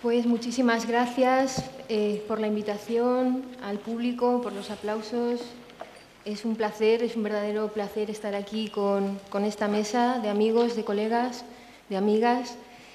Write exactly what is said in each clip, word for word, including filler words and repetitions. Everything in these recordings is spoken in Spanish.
Pues muchísimas gracias eh, por la invitación, al público, por los aplausos. Es un placer, es un verdadero placer estar aquí con, con esta mesa de amigos, de colegas, de amigas.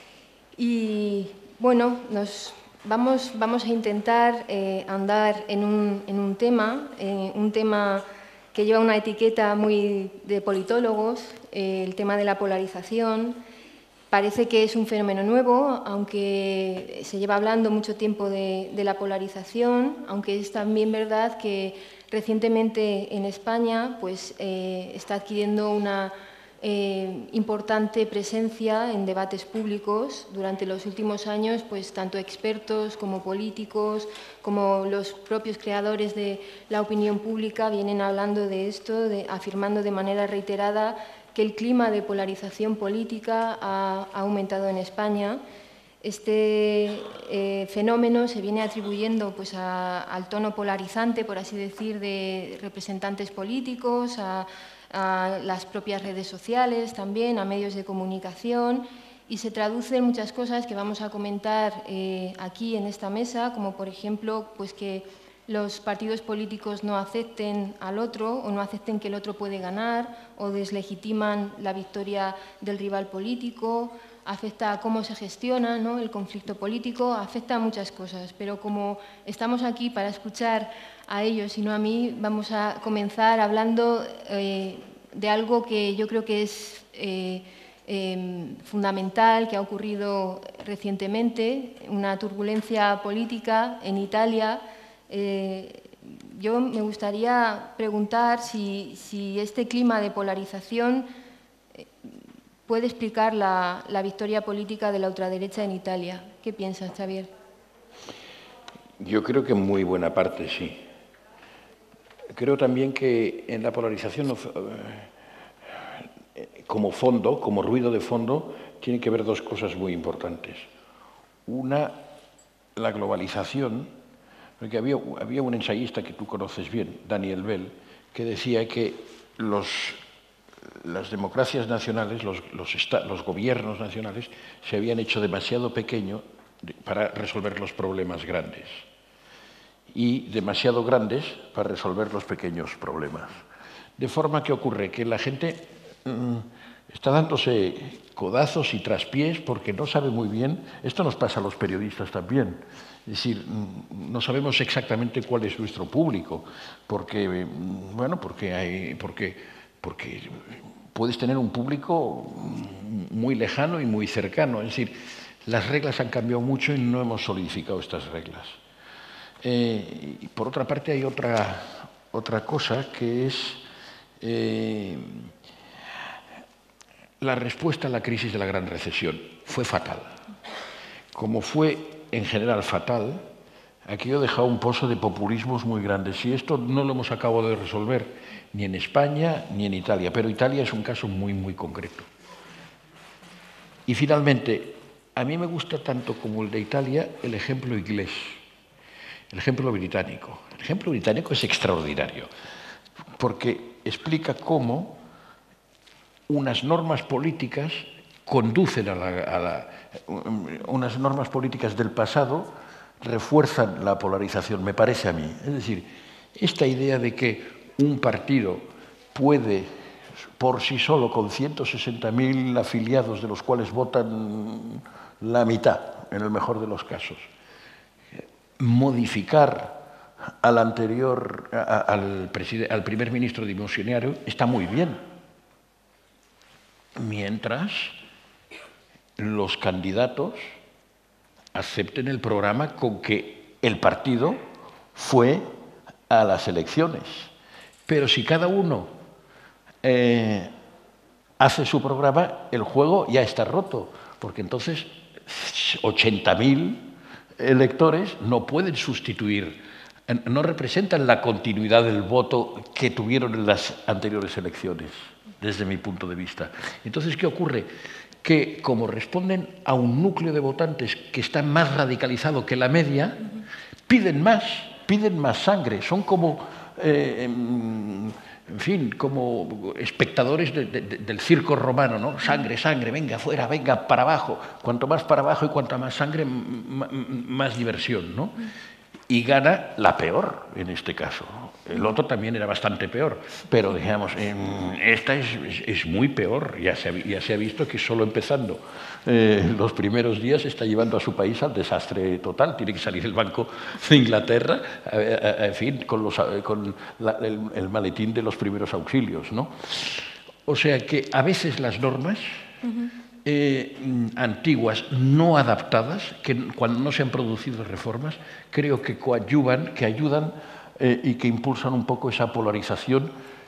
Y bueno, nos vamos, vamos a intentar eh, andar en un, en un tema, eh, un tema que lleva una etiqueta muy de politólogos, eh, el tema de la polarización. Parece que es un fenómeno nuevo, aunque se lleva hablando mucho tiempo de, de la polarización, aunque es también verdad que recientemente en España pues, eh, está adquiriendo una eh, importante presencia en debates públicos. Durante los últimos años, pues, tanto expertos como políticos, como los propios creadores de la opinión pública vienen hablando de esto, de, afirmando de manera reiterada que el clima de polarización política ha, ha aumentado en España. Este eh, fenómeno se viene atribuyendo pues, a, al tono polarizante, por así decir, de representantes políticos, a, a las propias redes sociales también, a medios de comunicación, y se traduce en muchas cosas que vamos a comentar eh, aquí en esta mesa, como por ejemplo pues, que los partidos políticos no acepten al otro o no acepten que el otro puede ganar o deslegitiman la victoria del rival político, afecta a cómo se gestiona, ¿no?, el conflicto político, afecta a muchas cosas. Pero como estamos aquí para escuchar a ellos y no a mí, vamos a comenzar hablando eh, de algo que yo creo que es eh, eh, fundamental, que ha ocurrido recientemente, una turbulencia política en Italia. Eh, yo me gustaría preguntar si, si este clima de polarización eh, puede explicar la, la victoria política de la ultraderecha en Italia. ¿Qué piensas, Xavier? Yo creo que en muy buena parte sí. Creo también que en la polarización, eh, como fondo, como ruido de fondo, tiene que ver dos cosas muy importantes. Una, la globalización. Porque había, había un ensayista que tú conoces bien, Daniel Bell, que decía que los, las democracias nacionales, los, los, los gobiernos nacionales, se habían hecho demasiado pequeños para resolver los problemas grandes y demasiado grandes para resolver los pequeños problemas. De forma que ocurre que la gente mmm, está dándose codazos y traspiés porque no sabe muy bien. Esto nos pasa a los periodistas también. Es decir, no sabemos exactamente cuál es nuestro público, porque, bueno, porque, hay, porque, porque puedes tener un público muy lejano y muy cercano. Es decir, las reglas han cambiado mucho y no hemos solidificado estas reglas. Eh, y por otra parte hay otra, otra cosa que es eh, la respuesta a la crisis de la gran recesión. Fue fatal. Como fue en general fatal, aquello ha dejado un pozo de populismos muy grandes. Y esto no lo hemos acabado de resolver ni en España ni en Italia, pero Italia es un caso muy, muy concreto. Y finalmente, a mí me gusta tanto como el de Italia el ejemplo inglés, el ejemplo británico. El ejemplo británico es extraordinario, porque explica cómo unas normas políticas conducen a la, a la, unas normas políticas del pasado refuerzan la polarización, me parece a mí. Es decir, esta idea de que un partido puede, por sí solo, con ciento sesenta mil afiliados, de los cuales votan la mitad, en el mejor de los casos, modificar al anterior, a, al, al primer ministro dimisionario, está muy bien. Mientras los candidatos acepten el programa con que el partido fue a las elecciones. Pero si cada uno eh, hace su programa, el juego ya está roto, porque entonces ochenta mil electores no pueden sustituir, no representan la continuidad del voto que tuvieron en las anteriores elecciones, desde mi punto de vista. Entonces, ¿qué ocurre? Que como responden a un núcleo de votantes que está más radicalizado que la media, piden más, piden más sangre. Son como eh, en, en fin, como espectadores de, de, de, del circo romano, ¿no? Sangre, sangre, venga, fuera, venga, para abajo. Cuanto más para abajo y cuanta más sangre, más diversión, ¿no? Y gana la peor, en este caso. El otro también era bastante peor, pero digamos, esta es, es, es muy peor. Ya se, ha, ya se ha visto que solo empezando eh, los primeros días está llevando a su país al desastre total. Tiene que salir el Banco de Inglaterra, a, a, en fin, con, los, con la, el, el maletín de los primeros auxilios, ¿no? O sea que a veces las normas uh-huh. eh, antiguas, no adaptadas, que cuando no se han producido reformas, creo que coadyuvan, que ayudan eh, y que impulsan un poco esa polarización.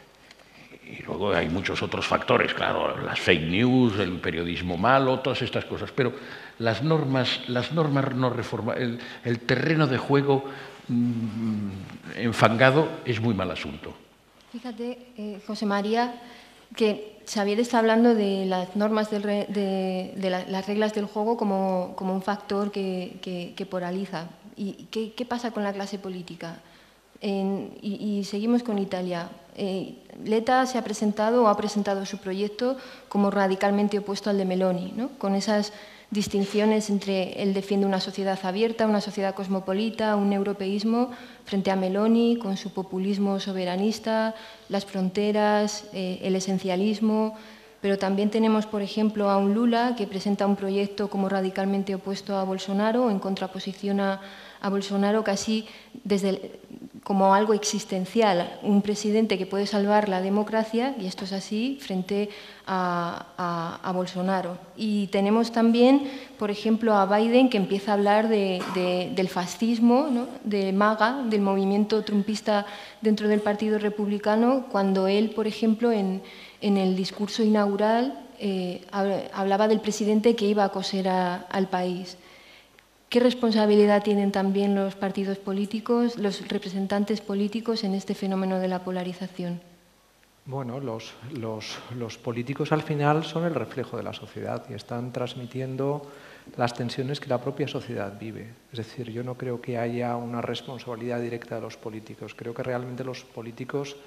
Y luego hay muchos otros factores, claro, las fake news, el periodismo malo, todas estas cosas. Pero las normas, las normas no reformadas, el, el terreno de juego mmm, enfangado es muy mal asunto. Fíjate, eh, José María, que Xavier está hablando de las normas, del re, de, de la, las reglas del juego como, como un factor que, que, que polariza. ¿Y qué, qué pasa con la clase política? En, y, y seguimos con Italia. Eh, Letta se ha presentado o ha presentado su proyecto como radicalmente opuesto al de Meloni, ¿no? Con esas distinciones entre él defiende una sociedad abierta, una sociedad cosmopolita, un europeísmo, frente a Meloni con su populismo soberanista, las fronteras, eh, el esencialismo. Pero también tenemos, por ejemplo, a un Lula que presenta un proyecto como radicalmente opuesto a Bolsonaro, en contraposición a, a Bolsonaro, casi desde el, como algo existencial, un presidente que puede salvar la democracia, y esto es así, frente a, a, a Bolsonaro. Y tenemos también, por ejemplo, a Biden, que empieza a hablar de, de, del fascismo, ¿no? De MAGA, del movimiento trumpista dentro del Partido Republicano, cuando él, por ejemplo, en, en el discurso inaugural eh, hablaba del presidente que iba a coser a, al país. ¿Qué responsabilidad tienen también los partidos políticos, los representantes políticos en este fenómeno de la polarización? Bueno, los, los, los políticos al final son el reflejo de la sociedad y están transmitiendo las tensiones que la propia sociedad vive. Es decir, yo no creo que haya una responsabilidad directa de los políticos. Creo que realmente los políticos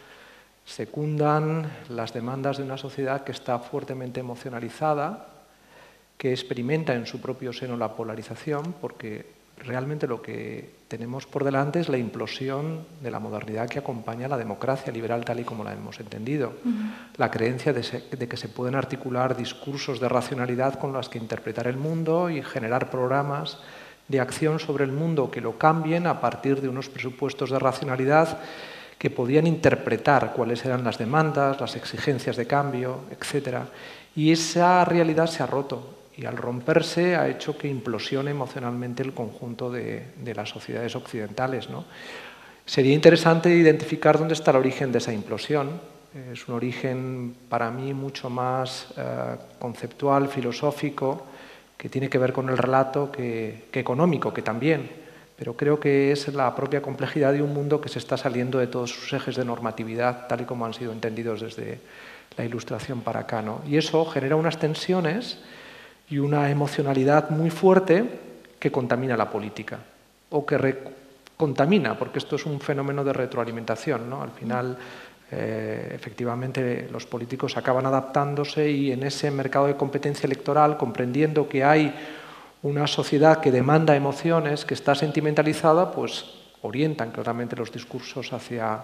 secundan las demandas de una sociedad que está fuertemente emocionalizada, que experimenta en su propio seno la polarización, porque realmente lo que tenemos por delante es la implosión de la modernidad que acompaña a la democracia liberal tal y como la hemos entendido. Uh-huh. La creencia de, se, de que se pueden articular discursos de racionalidad con los que interpretar el mundo y generar programas de acción sobre el mundo que lo cambien a partir de unos presupuestos de racionalidad que podían interpretar cuáles eran las demandas, las exigencias de cambio, etcétera. Y esa realidad se ha roto. Y al romperse ha hecho que implosione emocionalmente el conjunto de, de las sociedades occidentales, ¿no? Sería interesante identificar dónde está el origen de esa implosión. Es un origen para mí mucho más eh, conceptual, filosófico, que tiene que ver con el relato que, que económico, que también. Pero creo que es la propia complejidad de un mundo que se está saliendo de todos sus ejes de normatividad, tal y como han sido entendidos desde la Ilustración para acá, ¿no? Y eso genera unas tensiones y una emocionalidad muy fuerte que contamina la política, o que re contamina, porque esto es un fenómeno de retroalimentación, ¿no? Al final, eh, efectivamente, los políticos acaban adaptándose y en ese mercado de competencia electoral, comprendiendo que hay una sociedad que demanda emociones, que está sentimentalizada, pues orientan claramente los discursos hacia,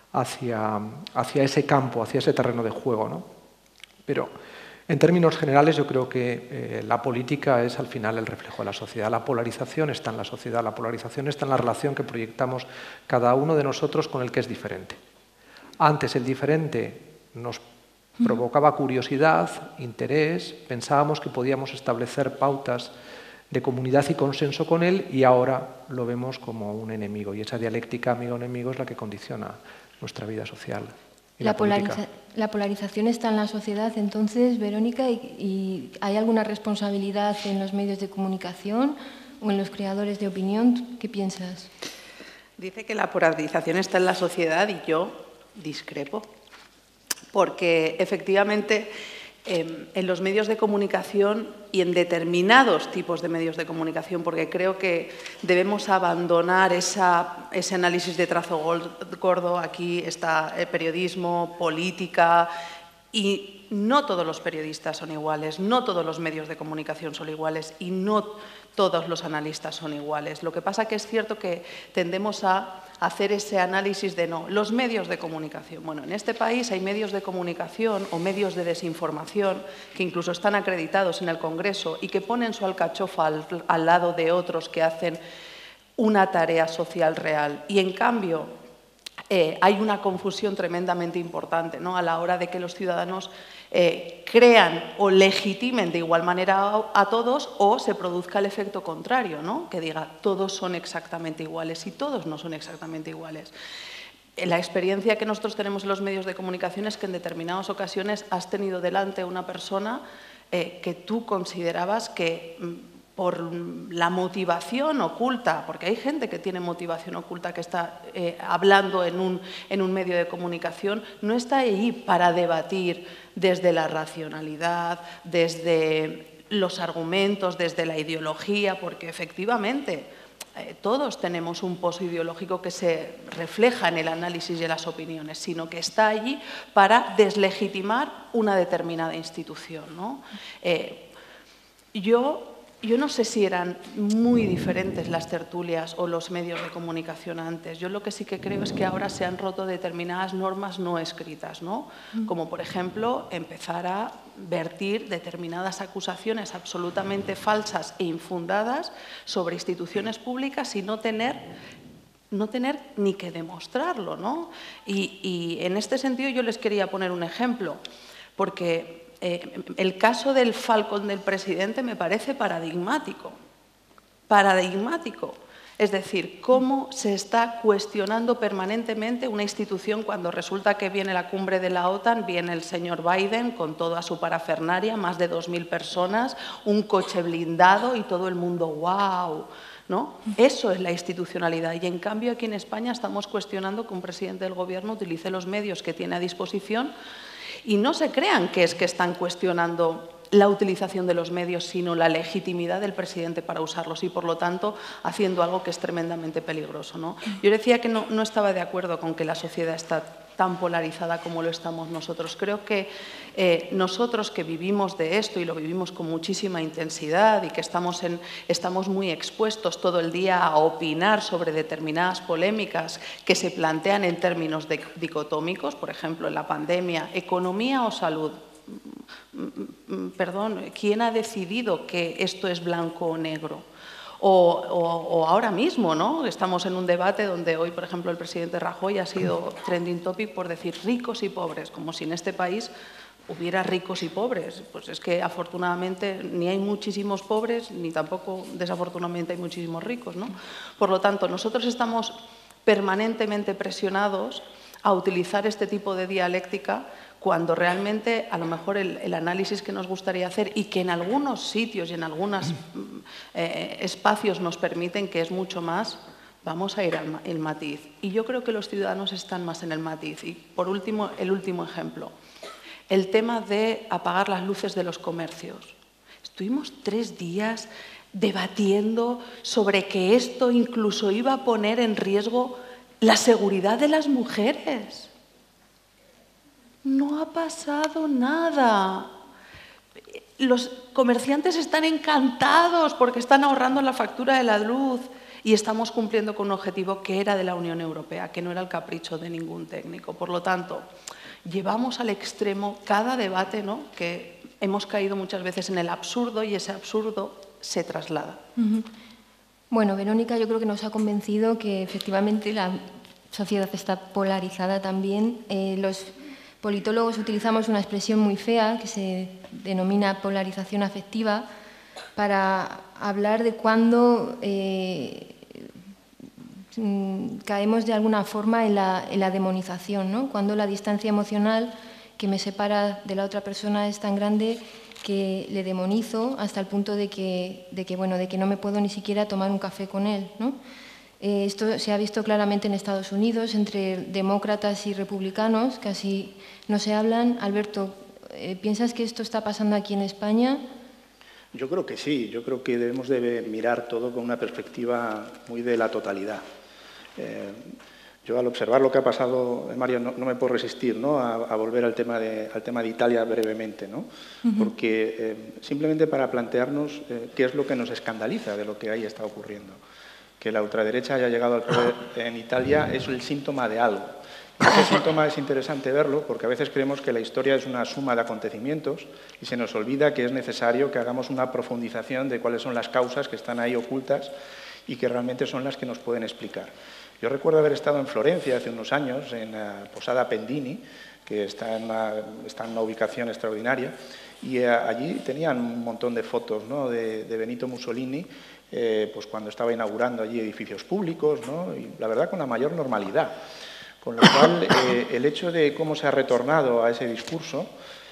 hacia, hacia ese campo, hacia ese terreno de juego, ¿no? Pero en términos generales, yo creo que eh, la política es al final el reflejo de la sociedad. La polarización está en la sociedad, la polarización está en la relación que proyectamos cada uno de nosotros con el que es diferente. Antes el diferente nos provocaba curiosidad, interés, pensábamos que podíamos establecer pautas de comunidad y consenso con él y ahora lo vemos como un enemigo. Y esa dialéctica amigo-enemigo es la que condiciona nuestra vida social. La, polariza la polarización está en la sociedad, entonces, Verónica, ¿y, y hay alguna responsabilidad en los medios de comunicación o en los creadores de opinión? ¿Qué piensas? Dice que la polarización está en la sociedad y yo discrepo, porque efectivamente eh, en los medios de comunicación y en determinados tipos de medios de comunicación, porque creo que debemos abandonar esa, ese análisis de trazo gordo. Aquí está el periodismo, política, y no todos los periodistas son iguales, no todos los medios de comunicación son iguales y no todos los analistas son iguales. Lo que pasa que es cierto que tendemos a hacer ese análisis de no, los medios de comunicación. Bueno, en este país hay medios de comunicación o medios de desinformación que incluso están acreditados en el Congreso y que ponen su alcachofa al, al lado de otros que hacen una tarea social real. Y en cambio, Eh, hay una confusión tremendamente importante, ¿no?, a la hora de que los ciudadanos eh, crean o legitimen de igual manera a, a todos, o se produzca el efecto contrario, ¿no?, que diga todos son exactamente iguales, y todos no son exactamente iguales. La experiencia que nosotros tenemos en los medios de comunicación es que en determinadas ocasiones has tenido delante una persona eh, que tú considerabas que por la motivación oculta, porque hay gente que tiene motivación oculta que está eh, hablando en un, en un medio de comunicación, no está ahí para debatir desde la racionalidad, desde los argumentos, desde la ideología, porque efectivamente eh, todos tenemos un pozo ideológico que se refleja en el análisis y en las opiniones, sino que está allí para deslegitimar una determinada institución, ¿no? Eh, yo... Yo no sé si eran muy diferentes las tertulias o los medios de comunicación antes. Yo lo que sí que creo es que ahora se han roto determinadas normas no escritas, ¿no? Como, por ejemplo, empezar a vertir determinadas acusaciones absolutamente falsas e infundadas sobre instituciones públicas y no tener, no tener ni que demostrarlo, ¿no? Y, y en este sentido yo les quería poner un ejemplo, porque Eh, el caso del Falcon del presidente me parece paradigmático, paradigmático. Es decir, cómo se está cuestionando permanentemente una institución cuando resulta que viene la cumbre de la OTAN, viene el señor Biden con toda su parafernaria, más de dos mil personas, un coche blindado y todo el mundo ¡wow! ¿No? Eso es la institucionalidad, y en cambio aquí en España estamos cuestionando que un presidente del Gobierno utilice los medios que tiene a disposición. Y no se crean que es que están cuestionando la utilización de los medios, sino la legitimidad del presidente para usarlos y, por lo tanto, haciendo algo que es tremendamente peligroso, ¿no? Yo decía que no, no estaba de acuerdo con que la sociedad está tan polarizada como lo estamos nosotros. Creo que eh, nosotros que vivimos de esto y lo vivimos con muchísima intensidad y que estamos, en, estamos muy expuestos todo el día a opinar sobre determinadas polémicas que se plantean en términos de, dicotómicos, por ejemplo, en la pandemia, economía o salud. Perdón, ¿quién ha decidido que esto es blanco o negro? O, o, o ahora mismo, ¿no? Estamos en un debate donde hoy, por ejemplo, el presidente Rajoy ha sido trending topic por decir ricos y pobres, como si en este país hubiera ricos y pobres. Pues es que afortunadamente ni hay muchísimos pobres, ni tampoco desafortunadamente hay muchísimos ricos, ¿no? Por lo tanto, nosotros estamos permanentemente presionados a utilizar este tipo de dialéctica cuando realmente a lo mejor el, el análisis que nos gustaría hacer y que en algunos sitios y en algunos eh, espacios nos permiten, que es mucho más, vamos a ir al el matiz. Y yo creo que los ciudadanos están más en el matiz. Y por último, el último ejemplo, el tema de apagar las luces de los comercios. Estuvimos tres días debatiendo sobre que esto incluso iba a poner en riesgo la seguridad de las mujeres. No ha pasado nada. Los comerciantes están encantados porque están ahorrando la factura de la luz y estamos cumpliendo con un objetivo que era de la Unión Europea, que no era el capricho de ningún técnico. Por lo tanto, llevamos al extremo cada debate, ¿no?, que hemos caído muchas veces en el absurdo y ese absurdo se traslada. Uh-huh. Bueno, Verónica, yo creo que nos ha convencido que efectivamente la sociedad está polarizada también. Eh, los politólogos utilizamos una expresión muy fea que se denomina polarización afectiva para hablar de cuando eh, caemos de alguna forma en la, en la demonización, ¿no? Cuando la distancia emocional que me separa de la otra persona es tan grande que le demonizo hasta el punto de que, de que, bueno, de que no me puedo ni siquiera tomar un café con él, ¿no? Eh, esto se ha visto claramente en Estados Unidos, entre demócratas y republicanos, casi no se hablan. Alberto Eh, ¿Piensas que esto está pasando aquí en España? Yo creo que sí, yo creo que debemos de mirar todo con una perspectiva muy de la totalidad. Eh, yo al observar lo que ha pasado, Mario, no, no me puedo resistir, ¿no?, a, a volver al tema, de, al tema de Italia brevemente, ¿no? Uh-huh. Porque eh, simplemente para plantearnos eh, qué es lo que nos escandaliza de lo que ahí está ocurriendo. Que la ultraderecha haya llegado al poder en Italia es el síntoma de algo. Y ese síntoma es interesante verlo porque a veces creemos que la historia es una suma de acontecimientos y se nos olvida que es necesario que hagamos una profundización de cuáles son las causas que están ahí ocultas y que realmente son las que nos pueden explicar. Yo recuerdo haber estado en Florencia hace unos años, en la Posada Pendini, que está en una, está en una ubicación extraordinaria, y eh, allí tenían un montón de fotos, ¿no?, de, de Benito Mussolini, eh, pues cuando estaba inaugurando allí edificios públicos, ¿no?, y la verdad con la mayor normalidad. Con lo cual, eh, el hecho de cómo se ha retornado a ese discurso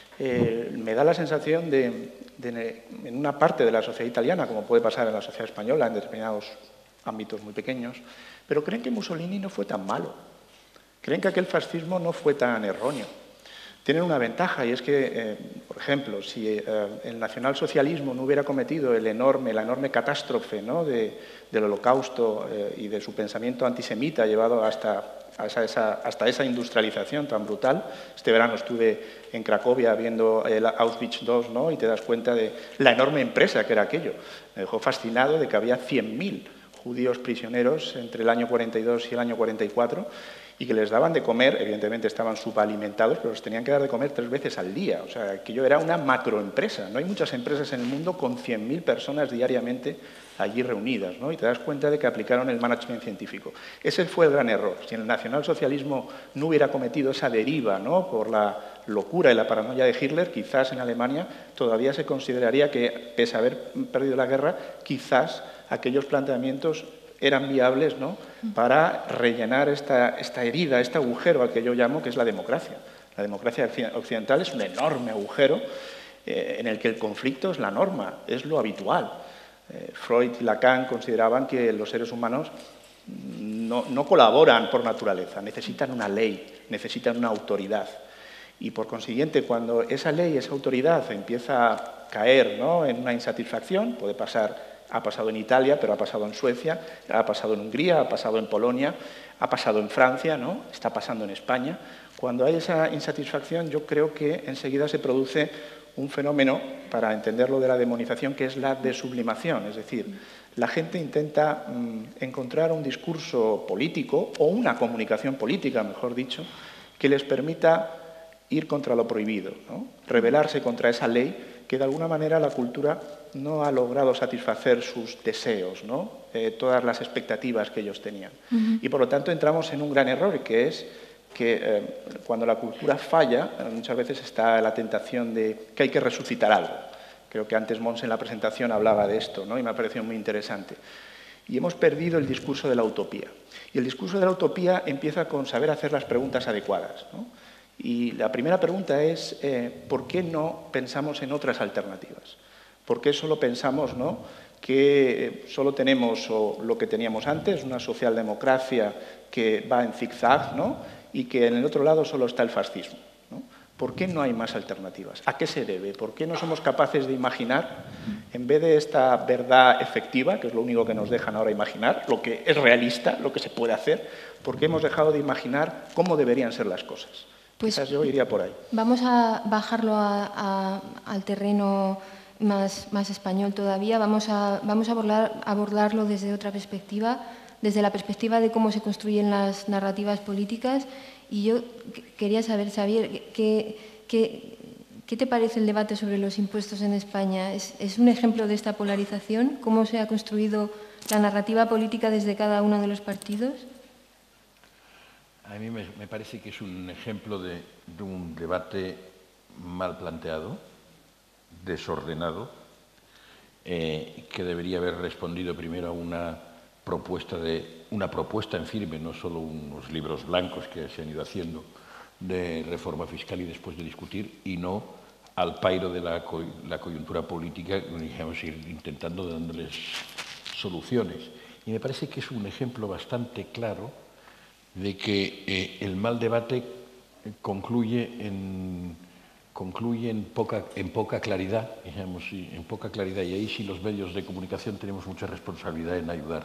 eh, me da la sensación de, de, en una parte de la sociedad italiana, como puede pasar en la sociedad española, en determinados ámbitos muy pequeños, pero creen que Mussolini no fue tan malo, creen que aquel fascismo no fue tan erróneo. Tienen una ventaja y es que, eh, por ejemplo, si eh, el nacionalsocialismo no hubiera cometido el enorme, la enorme catástrofe, ¿no?, de, del Holocausto eh, y de su pensamiento antisemita llevado hasta, hasta, esa, hasta esa industrialización tan brutal. Este verano estuve en Cracovia viendo el Auschwitz dos, ¿no?, y te das cuenta de la enorme empresa que era aquello. Me dejó fascinado de que había cien mil judíos prisioneros entre el año cuarenta y dos y el año cuarenta y cuatro y que les daban de comer, evidentemente estaban subalimentados, pero les tenían que dar de comer tres veces al día. O sea, aquello era una macroempresa. No hay muchas empresas en el mundo con cien mil personas diariamente allí reunidas, ¿no? Y te das cuenta de que aplicaron el management científico. Ese fue el gran error. Si el nacionalsocialismo no hubiera cometido esa deriva, ¿no?, por la locura y la paranoia de Hitler, quizás en Alemania todavía se consideraría que, pese a haber perdido la guerra, quizás aquellos planteamientos eran viables, ¿no?, para rellenar esta, esta herida, este agujero al que yo llamo que es la democracia. La democracia occidental es un enorme agujero eh, en el que el conflicto es la norma, es lo habitual. Eh, Freud y Lacan consideraban que los seres humanos no, no colaboran por naturaleza, necesitan una ley, necesitan una autoridad. Y por consiguiente, cuando esa ley, esa autoridad empieza a caer, ¿no?, en una insatisfacción, puede pasar. Ha pasado en Italia, pero ha pasado en Suecia, ha pasado en Hungría, ha pasado en Polonia, ha pasado en Francia, ¿no?, está pasando en España. Cuando hay esa insatisfacción, yo creo que enseguida se produce un fenómeno, para entenderlo de la demonización, que es la desublimación. Es decir, la gente intenta mmm, encontrar un discurso político o una comunicación política, mejor dicho, que les permita ir contra lo prohibido, ¿no?, rebelarse contra esa ley que de alguna manera la cultura no ha logrado satisfacer sus deseos, ¿no?, eh, todas las expectativas que ellos tenían. Uh-huh. Y por lo tanto entramos en un gran error, que es que eh, cuando la cultura falla, eh, muchas veces está la tentación de que hay que resucitar algo. Creo que antes Mons en la presentación hablaba de esto, ¿no?, y me ha parecido muy interesante. Y hemos perdido el discurso de la utopía. Y el discurso de la utopía empieza con saber hacer las preguntas adecuadas, ¿no? Y la primera pregunta es, eh, ¿por qué no pensamos en otras alternativas? ¿Por qué solo pensamos, ¿no?, que solo tenemos o lo que teníamos antes, una socialdemocracia que va en zigzag, ¿no?, y que en el otro lado solo está el fascismo, ¿no? ¿Por qué no hay más alternativas? ¿A qué se debe? ¿Por qué no somos capaces de imaginar, en vez de esta verdad efectiva, que es lo único que nos dejan ahora imaginar, lo que es realista, lo que se puede hacer, por qué hemos dejado de imaginar cómo deberían ser las cosas? Pues quizás yo iría por ahí. Vamos a bajarlo a, a, al terreno más, más español todavía. Vamos a, vamos a abordar, abordarlo desde otra perspectiva, desde la perspectiva de cómo se construyen las narrativas políticas. Y yo quería saber, Xavier, ¿qué, qué, qué te parece el debate sobre los impuestos en España? ¿Es, ¿Es un ejemplo de esta polarización? ¿Cómo se ha construido la narrativa política desde cada uno de los partidos? A mí me, me parece que es un ejemplo de, de un debate mal planteado, desordenado, eh, que debería haber respondido primero a una propuesta, de, una propuesta en firme, no solo unos libros blancos que se han ido haciendo de reforma fiscal y después de discutir, y no al pairo de la, co la coyuntura política, digamos, ir intentando dándoles soluciones. Y me parece que es un ejemplo bastante claro de que eh, el mal debate concluye en concluye en poca, en poca claridad, digamos, en poca claridad, y ahí sí los medios de comunicación tenemos mucha responsabilidad en ayudar.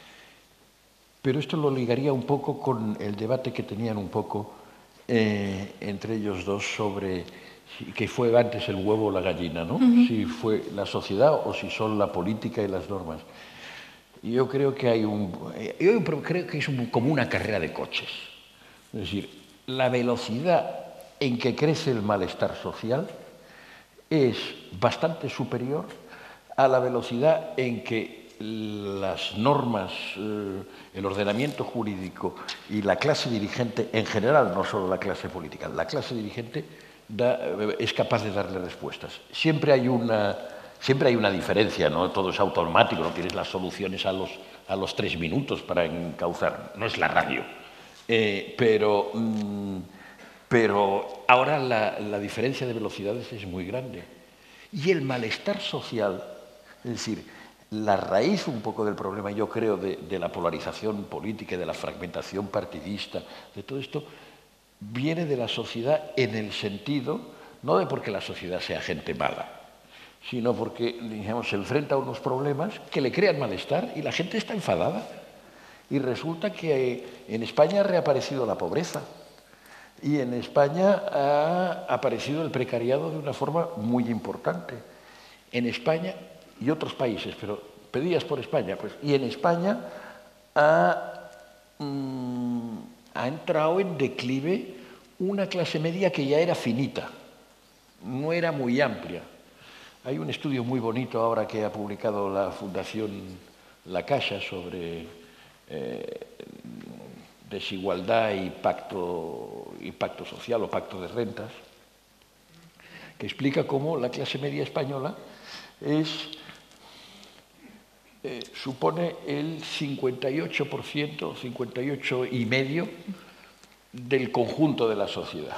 Pero esto lo ligaría un poco con el debate que tenían un poco eh, entre ellos dos sobre si, que fue antes el huevo o la gallina, ¿no? Uh-huh. Si fue la sociedad o si son la política y las normas. Yo creo que hay un, yo creo que es un, como una carrera de coches. Es decir, la velocidad en que crece el malestar social es bastante superior a la velocidad en que las normas, eh, el ordenamiento jurídico y la clase dirigente en general, no solo la clase política, la clase dirigente da, es capaz de darle respuestas. Siempre hay una, siempre hay una diferencia, no todo es automático, no tienes las soluciones a los, a los tres minutos para encauzar, no es la radio. Eh, pero, mmm, pero ahora la, la diferencia de velocidades es muy grande. Y el malestar social, es decir, la raíz un poco del problema, yo creo, de, de la polarización política y de la fragmentación partidista, de todo esto, viene de la sociedad en el sentido, no de porque la sociedad sea gente mala, sino porque, digamos, se enfrenta a unos problemas que le crean malestar y la gente está enfadada. Y resulta que en España ha reaparecido la pobreza y en España ha aparecido el precariado de una forma muy importante. En España y otros países, pero pedías por España, pues, y en España ha, mmm, ha entrado en declive una clase media que ya era finita, no era muy amplia. Hay un estudio muy bonito ahora que ha publicado la Fundación La Caixa sobre eh, desigualdad y pacto, y pacto social o pacto de rentas, que explica cómo la clase media española es... Eh, supone el cincuenta y ocho por ciento, cincuenta y ocho y medio del conjunto de la sociedad.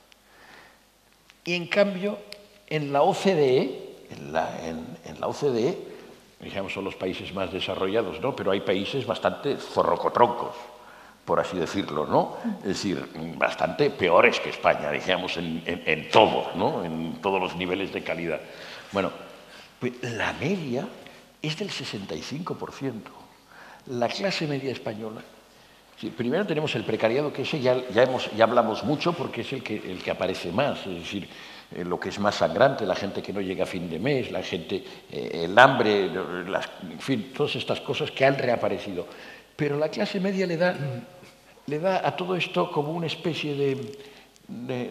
Y en cambio, en la O C D E, en la, en, en la O C D E, digamos, son los países más desarrollados, ¿no? Pero hay países bastante zorrocotroncos, por así decirlo, ¿no? Es decir, bastante peores que España, digamos, en, en, en todo, ¿no? En todos los niveles de calidad. Bueno, pues la media es del sesenta y cinco por ciento. La clase media española, sí, primero tenemos el precariado, que ese ya, ya, hemos, ya hablamos mucho porque es el que, el que aparece más, es decir, eh, lo que es más sangrante, la gente que no llega a fin de mes, la gente, eh, el hambre, las, en fin, todas estas cosas que han reaparecido. Pero la clase media le da, le da a todo esto como una especie de... de,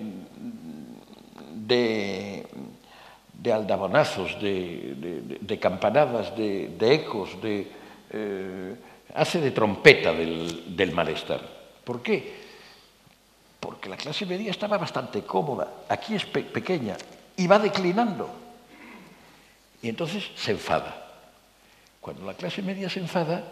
de de aldabonazos, de, de, de campanadas, de, de ecos, de, eh, hace de trompeta del, del malestar. ¿Por qué? Porque la clase media estaba bastante cómoda, aquí es pe pequeña, y va declinando. Y entonces se enfada. Cuando la clase media se enfada,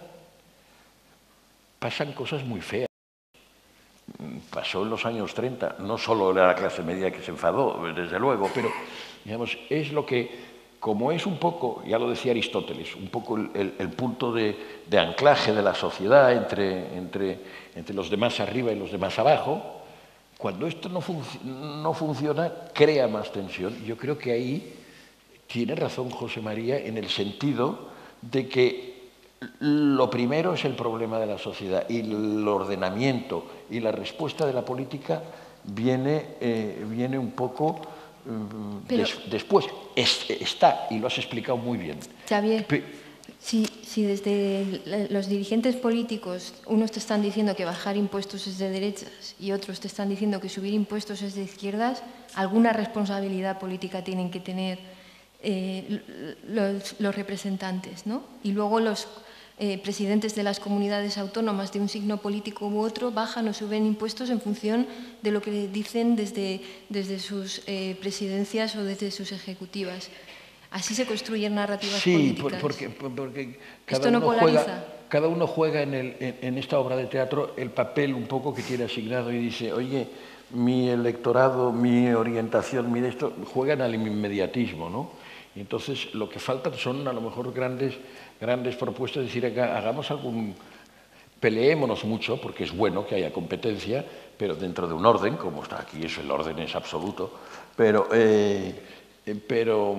pasan cosas muy feas. Pasó en los años treinta, no solo era la clase media que se enfadó, desde luego, pero digamos, es lo que, como es un poco, ya lo decía Aristóteles, un poco el, el, el punto de, de anclaje de la sociedad entre, entre, entre los de más arriba y los de más abajo, cuando esto no, fun no funciona, crea más tensión. Yo creo que ahí tiene razón José María en el sentido de que lo primero es el problema de la sociedad y el ordenamiento y la respuesta de la política viene, eh, viene un poco eh, Pero, des, después. Es, está, y lo has explicado muy bien. Xavier, Pe si, si desde los dirigentes políticos unos te están diciendo que bajar impuestos es de derechas y otros te están diciendo que subir impuestos es de izquierdas, alguna responsabilidad política tienen que tener eh, los, los representantes, ¿no? Y luego los... Eh, presidentes de las comunidades autónomas de un signo político u otro bajan o suben impuestos en función de lo que dicen desde, desde sus eh, presidencias o desde sus ejecutivas. Así se construyen narrativas sí, políticas. Sí, porque, porque cada, ¿Esto no uno polariza? Juega, cada uno juega en, el, en, en esta obra de teatro el papel un poco que tiene asignado y dice, oye, mi electorado, mi orientación, mi esto, juegan al inmediatismo, ¿no? Y entonces lo que faltan son a lo mejor grandes, grandes propuestas, es decir, hagamos algún... peleémonos mucho, porque es bueno que haya competencia, pero dentro de un orden, como está aquí, eso, el orden es absoluto, pero, eh, pero,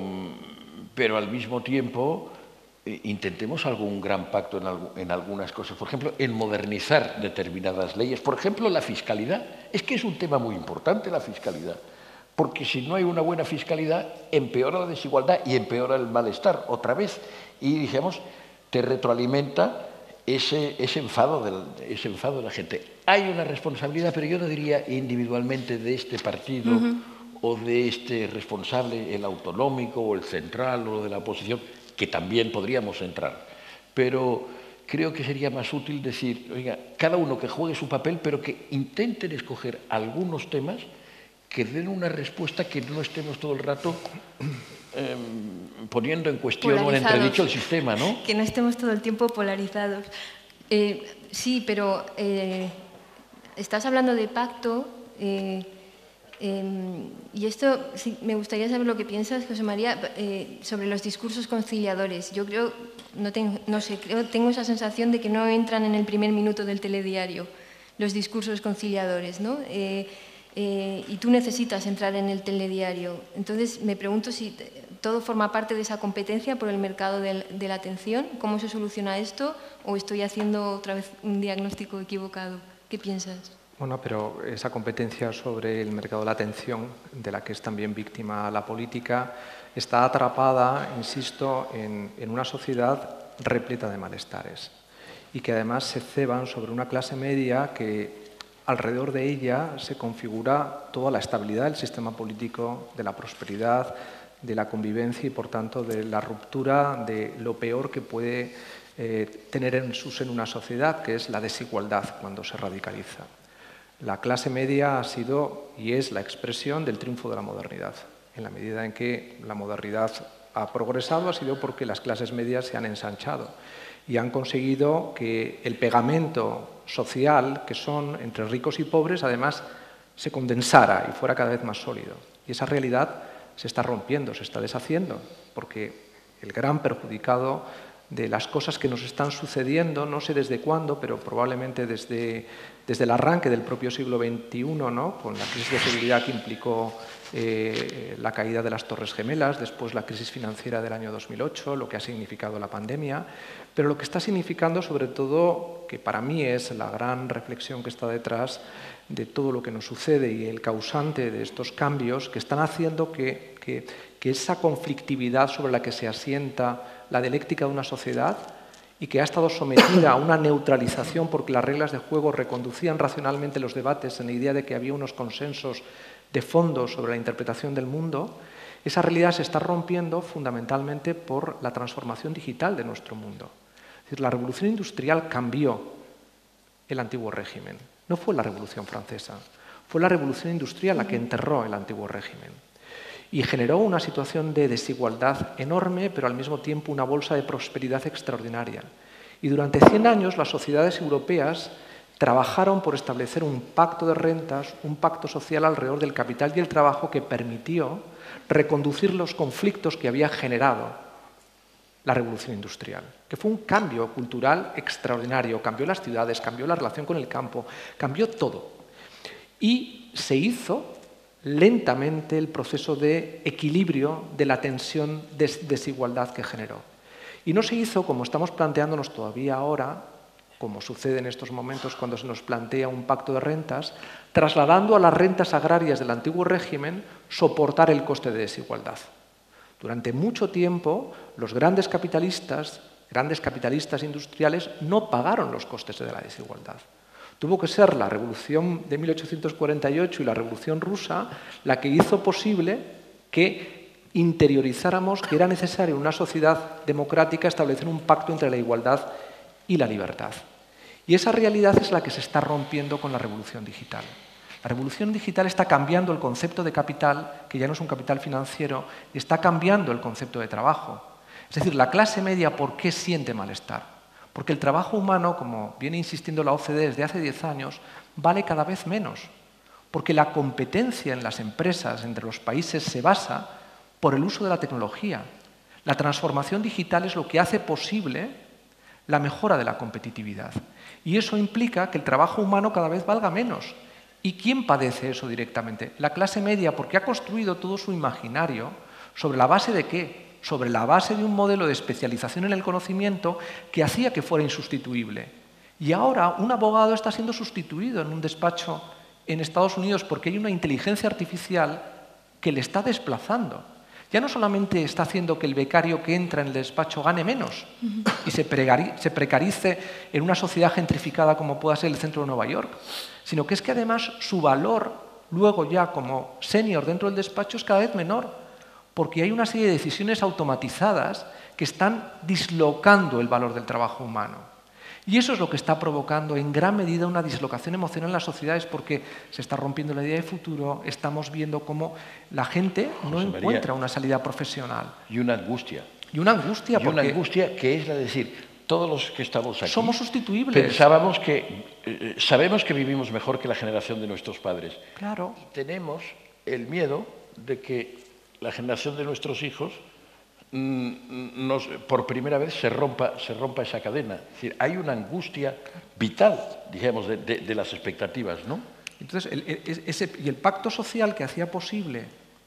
pero al mismo tiempo eh, intentemos algún gran pacto en, algo, en algunas cosas. Por ejemplo, en modernizar determinadas leyes. Por ejemplo, la fiscalidad. Es que es un tema muy importante la fiscalidad, porque si no hay una buena fiscalidad, empeora la desigualdad y empeora el malestar otra vez. Y, digamos, te retroalimenta ese, ese, enfado de, ese enfado de la gente. Hay una responsabilidad, pero yo no diría individualmente de este partido uh-huh. o de este responsable, el autonómico o el central o de la oposición, que también podríamos entrar. Pero creo que sería más útil decir, oiga, cada uno que juegue su papel, pero que intenten escoger algunos temas que den una respuesta que no estemos todo el rato eh, poniendo en cuestión o en entredicho el sistema, ¿no? Que no estemos todo el tiempo polarizados. Eh, sí, pero eh, estás hablando de pacto eh, eh, y esto sí, me gustaría saber lo que piensas, José María, eh, sobre los discursos conciliadores. Yo creo, no, tengo, no sé, creo, tengo esa sensación de que no entran en el primer minuto del telediario los discursos conciliadores, ¿no? Eh, Eh, y tú necesitas entrar en el telediario. Entonces, me pregunto si todo forma parte de esa competencia por el mercado de, de la atención. ¿Cómo se soluciona esto? ¿O estoy haciendo otra vez un diagnóstico equivocado? ¿Qué piensas? Bueno, pero esa competencia sobre el mercado de la atención, de la que es también víctima la política, está atrapada, insisto, en, en una sociedad repleta de malestares y que además se ceban sobre una clase media que alrededor de ella se configura toda la estabilidad del sistema político, de la prosperidad, de la convivencia y, por tanto, de la ruptura de lo peor que puede eh, tener en su seno una sociedad, que es la desigualdad cuando se radicaliza. La clase media ha sido y es la expresión del triunfo de la modernidad. En la medida en que la modernidad ha progresado, ha sido porque las clases medias se han ensanchado y han conseguido que el pegamento social, que son entre ricos y pobres, además se condensara y fuera cada vez más sólido. Y esa realidad se está rompiendo, se está deshaciendo, porque el gran perjudicado de las cosas que nos están sucediendo, no sé desde cuándo, pero probablemente desde, desde el arranque del propio siglo veintiuno, ¿no? Con la crisis de seguridad que implicó eh, la caída de las Torres Gemelas, después la crisis financiera del año dos mil ocho, lo que ha significado la pandemia, pero lo que está significando sobre todo, que para mí es la gran reflexión que está detrás de todo lo que nos sucede y el causante de estos cambios, que están haciendo que, que, que esa conflictividad sobre la que se asienta la dialéctica de una sociedad y que ha estado sometida a una neutralización porque las reglas de juego reconducían racionalmente los debates en la idea de que había unos consensos de fondo sobre la interpretación del mundo, esa realidad se está rompiendo fundamentalmente por la transformación digital de nuestro mundo. Es decir, la revolución industrial cambió el antiguo régimen. No fue la Revolución Francesa, fue la revolución industrial la que enterró el antiguo régimen. Y generó una situación de desigualdad enorme, pero al mismo tiempo una bolsa de prosperidad extraordinaria. Y durante cien años las sociedades europeas trabajaron por establecer un pacto de rentas, un pacto social alrededor del capital y el trabajo que permitió reconducir los conflictos que había generado la revolución industrial, que fue un cambio cultural extraordinario, cambió las ciudades, cambió la relación con el campo, cambió todo. Y se hizo lentamente el proceso de equilibrio de la tensión de desigualdad que generó. Y no se hizo, como estamos planteándonos todavía ahora, como sucede en estos momentos cuando se nos plantea un pacto de rentas, trasladando a las rentas agrarias del antiguo régimen soportar el coste de desigualdad. Durante mucho tiempo, los grandes capitalistas, grandes capitalistas industriales, no pagaron los costes de la desigualdad. Tuvo que ser la Revolución de mil ochocientos cuarenta y ocho y la Revolución Rusa la que hizo posible que interiorizáramos que era necesario en una sociedad democrática establecer un pacto entre la igualdad y la libertad. Y esa realidad es la que se está rompiendo con la revolución digital. La revolución digital está cambiando el concepto de capital, que ya no es un capital financiero, y está cambiando el concepto de trabajo. Es decir, la clase media, ¿por qué siente malestar? Porque el trabajo humano, como viene insistiendo la O C D E desde hace diez años, vale cada vez menos. Porque la competencia en las empresas entre los países se basa por el uso de la tecnología. La transformación digital es lo que hace posible la mejora de la competitividad. Y eso implica que el trabajo humano cada vez valga menos. ¿Y quién padece eso directamente? La clase media, porque ha construido todo su imaginario sobre la base de ¿qué? Sobre la base de un modelo de especialización en el conocimiento que hacía que fuera insustituible. Y ahora un abogado está siendo sustituido en un despacho en Estados Unidos porque hay una inteligencia artificial que le está desplazando. Ya no solamente está haciendo que el becario que entra en el despacho gane menos y se precarice en una sociedad gentrificada como pueda ser el centro de Nueva York, sino que es que además su valor luego ya como senior dentro del despacho es cada vez menor, porque hay una serie de decisiones automatizadas que están dislocando el valor del trabajo humano. Y eso es lo que está provocando en gran medida una dislocación emocional en las sociedades, porque se está rompiendo la idea de futuro, estamos viendo cómo la gente no José María, encuentra una salida profesional. Y una angustia. Y una angustia, Y una porque angustia que es la de decir, todos los que estamos aquí somos sustituibles. pensábamos que, eh, sabemos que vivimos mejor que la generación de nuestros padres. Claro. Y tenemos el miedo de que la generación de nuestros hijos Nos, por primera vez se rompa, se rompa esa cadena. Es decir, hay una angustia vital, digamos, de, de, de las expectativas, ¿no? Entonces, el, el, ese, y el pacto social que hacía posible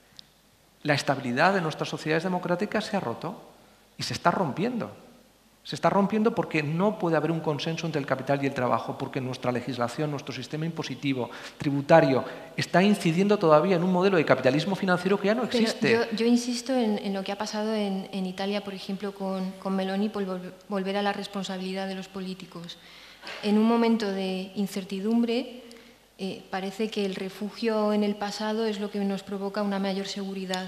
la estabilidad de nuestras sociedades democráticas se ha roto y se está rompiendo. Se está rompiendo porque no puede haber un consenso entre el capital y el trabajo, porque nuestra legislación, nuestro sistema impositivo, tributario, está incidiendo todavía en un modelo de capitalismo financiero que ya no existe. Pero yo, yo insisto en, en lo que ha pasado en, en Italia, por ejemplo, con, con Meloni, por volver a la responsabilidad de los políticos. En un momento de incertidumbre, eh, parece que el refugio en el pasado es lo que nos provoca una mayor seguridad.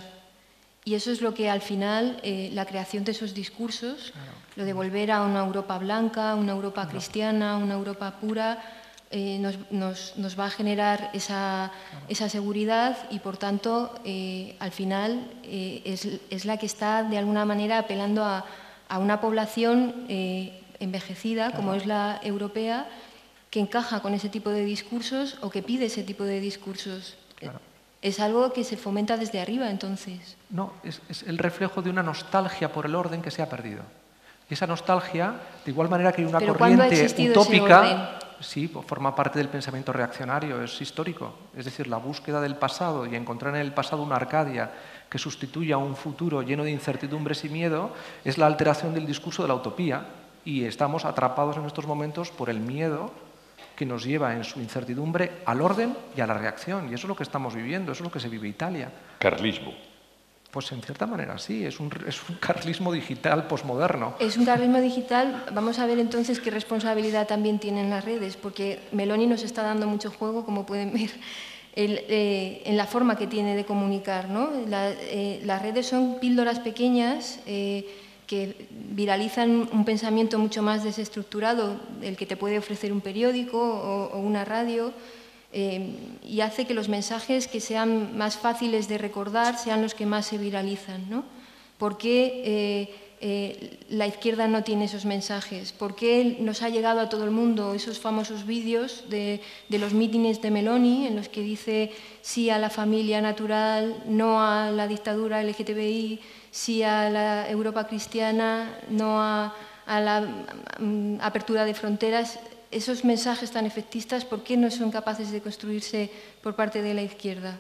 Y eso es lo que al final, eh, la creación de esos discursos, claro, lo de volver a una Europa blanca, una Europa cristiana, una Europa pura, eh, nos, nos, nos va a generar esa, esa seguridad y, por tanto, eh, al final eh, es, es la que está, de alguna manera, apelando a, a una población eh, envejecida, claro, como es la europea, que encaja con ese tipo de discursos o que pide ese tipo de discursos. Claro. Es algo que se fomenta desde arriba, entonces. No, es, es el reflejo de una nostalgia por el orden que se ha perdido. Y esa nostalgia, de igual manera que hay una ¿Pero corriente utópica, sí, pues forma parte del pensamiento reaccionario, es histórico. Es decir, la búsqueda del pasado y encontrar en el pasado una Arcadia que sustituya un futuro lleno de incertidumbres y miedo es la alteración del discurso de la utopía. Y estamos atrapados en estos momentos por el miedo que nos lleva en su incertidumbre al orden y a la reacción. Y eso es lo que estamos viviendo, eso es lo que se vive en Italia. Carlismo. Pues en cierta manera sí, es un, es un carlismo digital posmoderno. Es un carlismo digital. Vamos a ver entonces qué responsabilidad también tienen las redes, porque Meloni nos está dando mucho juego, como pueden ver, el, eh, en la forma que tiene de comunicar, ¿no? La, eh, las redes son píldoras pequeñas eh, que viralizan un pensamiento mucho más desestructurado, el que te puede ofrecer un periódico o, o una radio, eh, y hace que los mensajes que sean más fáciles de recordar sean los que más se viralizan, ¿no? ¿Por qué eh, eh, la izquierda no tiene esos mensajes? ¿Por qué nos ha llegado a todo el mundo esos famosos vídeos de, de los mítines de Meloni en los que dice sí a la familia natural, no a la dictadura L G T B I, sí a la Europa cristiana, no a, a la um, apertura de fronteras? Esos mensajes tan efectistas, ¿por qué no son capaces de construirse por parte de la izquierda?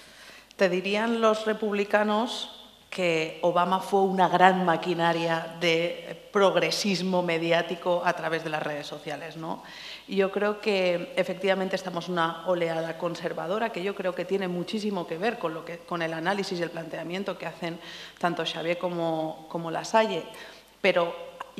Te dirían los republicanos que Obama fue una gran maquinaria de progresismo mediático a través de las redes sociales, ¿no? Y yo creo que efectivamente estamos en una oleada conservadora que yo creo que tiene muchísimo que ver con, lo que, con el análisis y el planteamiento que hacen tanto Xavier como, como Lasalle, pero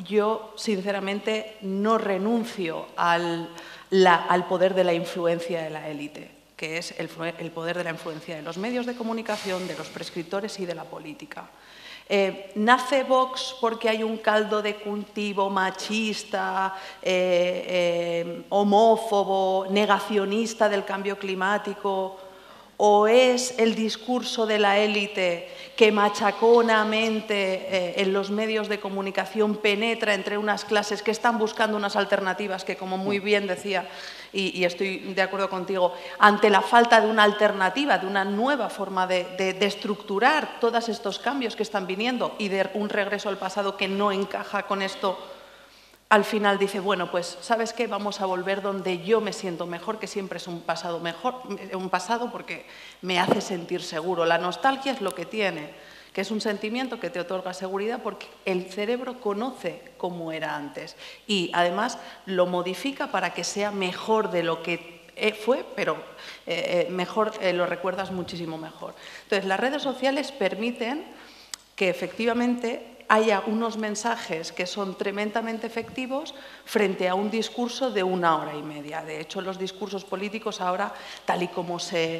yo sinceramente no renuncio al, la, al poder de la influencia de la élite, que es el, el poder de la influencia de los medios de comunicación, de los prescriptores y de la política. Eh, ¿Nace Vox porque hay un caldo de cultivo machista, eh, eh, homófobo, negacionista del cambio climático? ¿O es el discurso de la élite que machaconamente eh, en los medios de comunicación penetra entre unas clases que están buscando unas alternativas que, como muy bien decía, y, y estoy de acuerdo contigo, ante la falta de una alternativa, de una nueva forma de, de, de estructurar todos estos cambios que están viniendo y de un regreso al pasado que no encaja con esto, al final dice, bueno, pues, ¿sabes qué? Vamos a volver donde yo me siento mejor, que siempre es un pasado mejor, un pasado porque me hace sentir seguro. La nostalgia es lo que tiene, que es un sentimiento que te otorga seguridad porque el cerebro conoce cómo era antes y además lo modifica para que sea mejor de lo que fue, pero eh, mejor, eh, lo recuerdas muchísimo mejor. Entonces, las redes sociales permiten que efectivamente haya unos mensajes que son tremendamente efectivos frente a un discurso de una hora y media. De hecho, los discursos políticos ahora, tal y como se,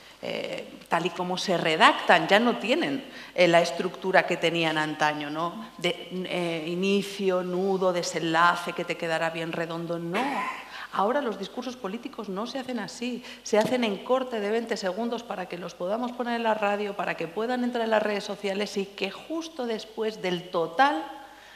eh, tal y como se redactan, ya no tienen eh, la estructura que tenían antaño, ¿no? De eh, inicio, nudo, desenlace, que te quedará bien redondo. No. Ahora los discursos políticos no se hacen así, se hacen en corte de veinte segundos para que los podamos poner en la radio, para que puedan entrar en las redes sociales y que justo después del total,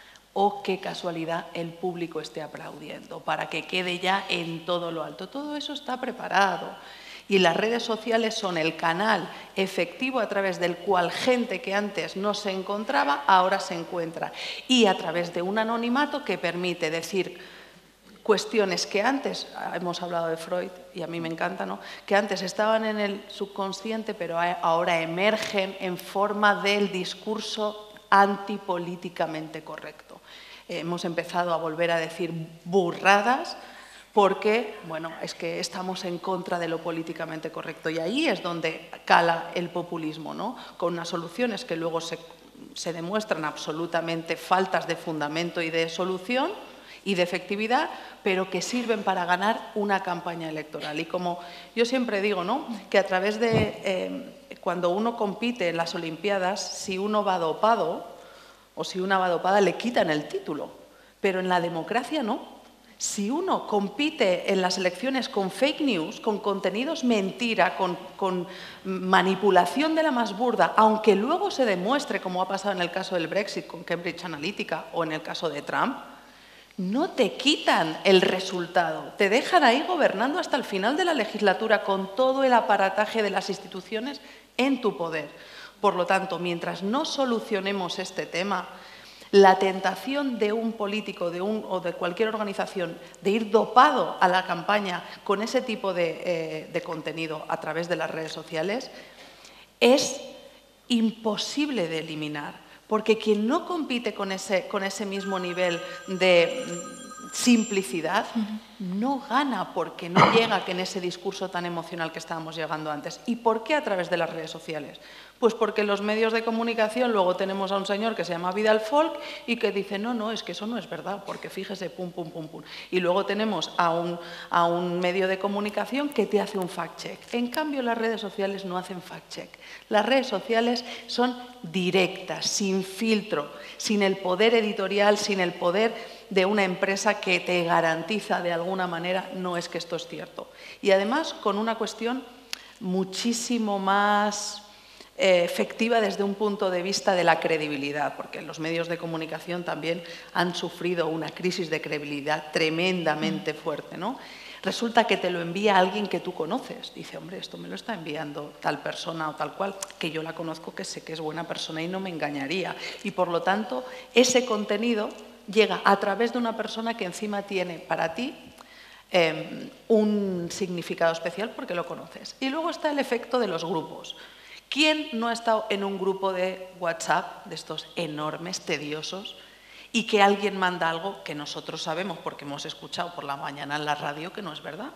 oh, qué casualidad, el público esté aplaudiendo, para que quede ya en todo lo alto. Todo eso está preparado. Y las redes sociales son el canal efectivo a través del cual gente que antes no se encontraba, ahora se encuentra. Y a través de un anonimato que permite decir cuestiones que antes, hemos hablado de Freud y a mí me encanta, ¿no? Que antes estaban en el subconsciente, pero ahora emergen en forma del discurso antipolíticamente correcto. Eh, hemos empezado a volver a decir burradas porque, bueno, es que estamos en contra de lo políticamente correcto y ahí es donde cala el populismo, ¿no? Con unas soluciones que luego se, se demuestran absolutamente faltas de fundamento y de solución y de efectividad, pero que sirven para ganar una campaña electoral. Y como yo siempre digo, ¿no? Que a través de, eh, cuando uno compite en las Olimpiadas, si uno va dopado o si una va dopada, le quitan el título, pero en la democracia no. Si uno compite en las elecciones con fake news, con contenidos mentira, con, con manipulación de la más burda, aunque luego se demuestre, como ha pasado en el caso del Brexit con Cambridge Analytica o en el caso de Trump, no te quitan el resultado, te dejan ahí gobernando hasta el final de la legislatura con todo el aparataje de las instituciones en tu poder. Por lo tanto, mientras no solucionemos este tema, la tentación de un político de un, o de cualquier organización de ir dopado a la campaña con ese tipo de, eh, de contenido a través de las redes sociales es imposible de eliminar. Porque quien no compite con ese, con ese mismo nivel de simplicidad no gana porque no llega en ese discurso tan emocional que estábamos llegando antes. ¿Y por qué a través de las redes sociales? Pues porque en los medios de comunicación luego tenemos a un señor que se llama Vidal Folk y que dice, no, no, es que eso no es verdad, porque fíjese, pum, pum, pum, pum. Y luego tenemos a un, a un medio de comunicación que te hace un fact-check. En cambio, las redes sociales no hacen fact-check. Las redes sociales son directas, sin filtro, sin el poder editorial, sin el poder de una empresa que te garantiza de alguna manera, no es que esto es cierto. Y además con una cuestión muchísimo más eh, efectiva desde un punto de vista de la credibilidad, porque los medios de comunicación también han sufrido una crisis de credibilidad tremendamente fuerte, ¿no? Resulta que te lo envía alguien que tú conoces. Dice, hombre, esto me lo está enviando tal persona o tal cual, que yo la conozco, que sé que es buena persona y no me engañaría. Y por lo tanto, ese contenido llega a través de una persona que encima tiene para ti eh, un significado especial porque lo conoces. Y luego está el efecto de los grupos. ¿Quién no ha estado en un grupo de WhatsApp, de estos enormes, tediosos, y que alguien manda algo que nosotros sabemos porque hemos escuchado por la mañana en la radio que no es verdad?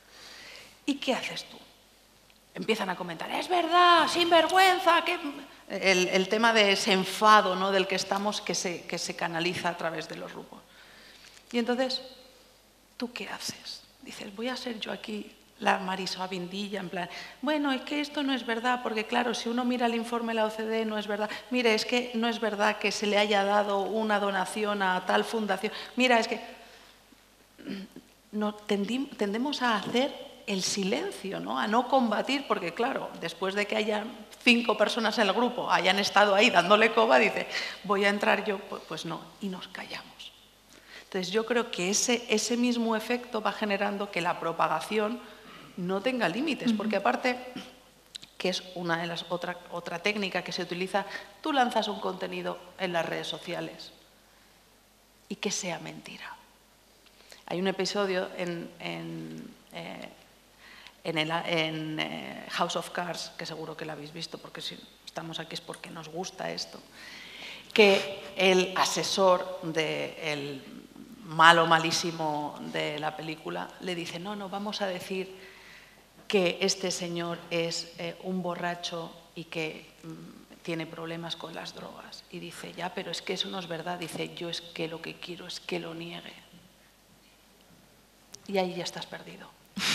¿Y qué haces tú? Empiezan a comentar, es verdad, sinvergüenza, que... El, el tema de ese enfado, ¿no? Del que estamos, que se, que se canaliza a través de los grupos. Y entonces, ¿tú qué haces? Dices, voy a ser yo aquí la Marisol Vindilla, en plan, bueno, es que esto no es verdad, porque claro, si uno mira el informe de la O C D E no es verdad. Mire, es que no es verdad que se le haya dado una donación a tal fundación. Mira, es que no, tendim, tendemos a hacer el silencio, ¿no? A no combatir, porque claro, después de que hayan cinco personas en el grupo hayan estado ahí dándole coba, dice, voy a entrar yo, pues, pues no, y nos callamos. Entonces yo creo que ese, ese mismo efecto va generando que la propagación no tenga límites, porque aparte, que es una de las otra, otra técnica que se utiliza, tú lanzas un contenido en las redes sociales y que sea mentira. Hay un episodio en, en, eh, en, el, en eh, House of Cards, que seguro que lo habéis visto, porque si estamos aquí es porque nos gusta esto, que el asesor del malo malísimo de la película le dice, no, no, vamos a decir que este señor es eh, un borracho y que mm, tiene problemas con las drogas. Y dice, ya, pero es que eso no es verdad. Dice, yo es que lo que quiero es que lo niegue. Y ahí ya estás perdido.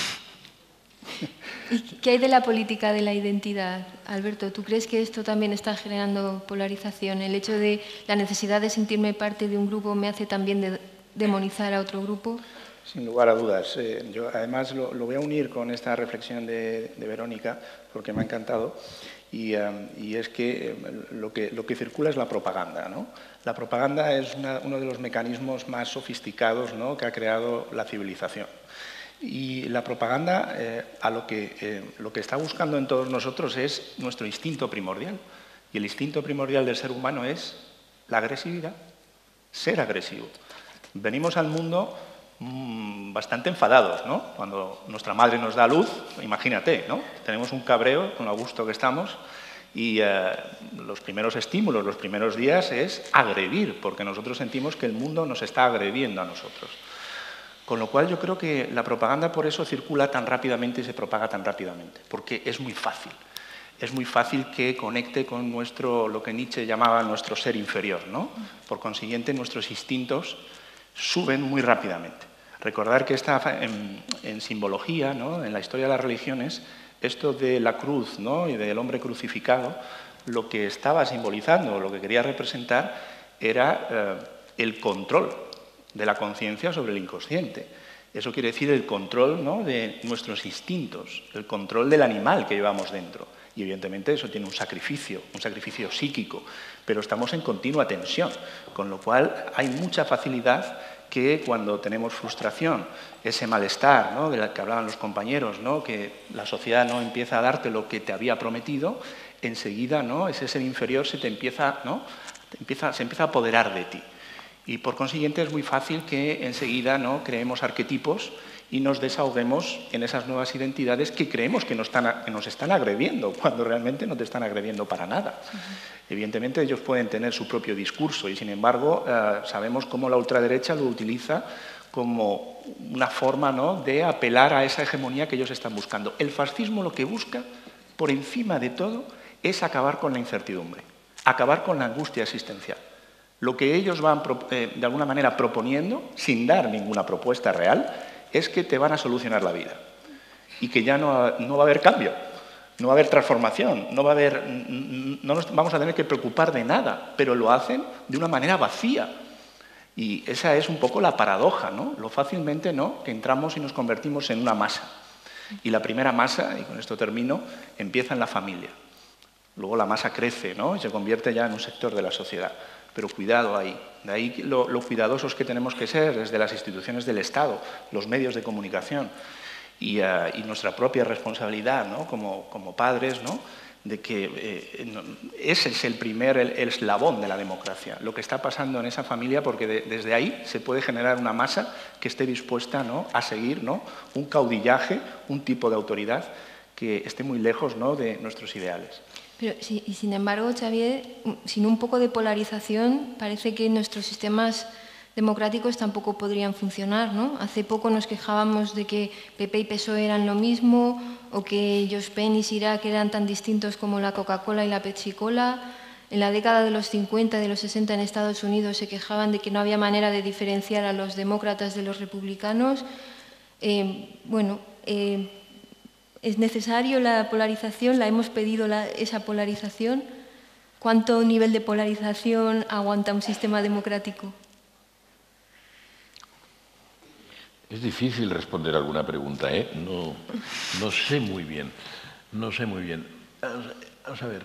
¿Y qué hay de la política de la identidad, Alberto? ¿Tú crees que esto también está generando polarización? ¿El hecho de la necesidad de sentirme parte de un grupo me hace también de demonizar a otro grupo? Sin lugar a dudas. Eh, yo además lo, lo voy a unir con esta reflexión de, de Verónica, porque me ha encantado, y, um, y es que, eh, lo que lo que circula es la propaganda, ¿no? La propaganda es una, uno de los mecanismos más sofisticados, ¿no?, que ha creado la civilización. Y la propaganda eh, a lo que, eh, lo que está buscando en todos nosotros es nuestro instinto primordial. Y el instinto primordial del ser humano es la agresividad, ser agresivo. Venimos al mundo mmm, bastante enfadados, ¿no? Cuando nuestra madre nos da luz, imagínate, ¿no? Tenemos un cabreo con lo a gusto que estamos y eh, los primeros estímulos, los primeros días es agredir, porque nosotros sentimos que el mundo nos está agrediendo a nosotros. Con lo cual yo creo que la propaganda por eso circula tan rápidamente y se propaga tan rápidamente, porque es muy fácil. Es muy fácil que conecte con nuestro, lo que Nietzsche llamaba nuestro ser inferior, ¿no? Por consiguiente, nuestros instintos suben muy rápidamente. Recordar que está en, en simbología, ¿no?, en la historia de las religiones, esto de la cruz, ¿no?, y del hombre crucificado, lo que estaba simbolizando, lo que quería representar, era eh, el control de la conciencia sobre el inconsciente. Eso quiere decir el control, ¿no?, de nuestros instintos, el control del animal que llevamos dentro. Y evidentemente eso tiene un sacrificio, un sacrificio psíquico, pero estamos en continua tensión, con lo cual hay mucha facilidad que cuando tenemos frustración, ese malestar, ¿no?, del que hablaban los compañeros, ¿no?, que la sociedad no empieza a darte lo que te había prometido, enseguida, ¿no?, ese ser inferior se te empieza, ¿no?, te empieza, se empieza a apoderar de ti. Y por consiguiente es muy fácil que enseguida, ¿no?, creemos arquetipos y nos desahoguemos en esas nuevas identidades que creemos que nos están, que nos están agrediendo, cuando realmente no te están agrediendo para nada. Uh-huh. Evidentemente ellos pueden tener su propio discurso y, sin embargo, eh, sabemos cómo la ultraderecha lo utiliza como una forma, ¿no?, de apelar a esa hegemonía que ellos están buscando. El fascismo lo que busca, por encima de todo, es acabar con la incertidumbre, acabar con la angustia existencial. Lo que ellos van, eh, de alguna manera, proponiendo, sin dar ninguna propuesta real, es que te van a solucionar la vida y que ya no, no va a haber cambio, no va a haber transformación, no va a haber, no nos vamos a tener que preocupar de nada, pero lo hacen de una manera vacía. Y esa es un poco la paradoja, ¿no?, lo fácilmente, ¿no?, que entramos y nos convertimos en una masa. Y la primera masa, y con esto termino, empieza en la familia. Luego la masa crece, ¿no?, y se convierte ya en un sector de la sociedad. Pero cuidado ahí, de ahí lo, lo cuidadosos que tenemos que ser desde las instituciones del Estado, los medios de comunicación y, uh, y nuestra propia responsabilidad, ¿no?, como, como padres, ¿no?, de que eh, no, ese es el primer el, el eslabón de la democracia, lo que está pasando en esa familia, porque de, desde ahí se puede generar una masa que esté dispuesta, ¿no?, a seguir, ¿no?, un caudillaje, un tipo de autoridad que esté muy lejos, ¿no?, de nuestros ideales. Pero, sí, y sin embargo, Xavier, sin un poco de polarización, parece que nuestros sistemas democráticos tampoco podrían funcionar, ¿no? Hace poco nos quejábamos de que P P y P S O E eran lo mismo, o que Jospin y Chirac eran tan distintos como la Coca-Cola y la Pepsi-Cola. En la década de los cincuenta y de los sesenta en Estados Unidos se quejaban de que no había manera de diferenciar a los demócratas de los republicanos. Eh, bueno... Eh, ¿Es necesario la polarización? ¿La hemos pedido la, esa polarización? ¿Cuánto nivel de polarización aguanta un sistema democrático? Es difícil responder alguna pregunta, ¿eh? No, no sé muy bien, no sé muy bien. Vamos a ver.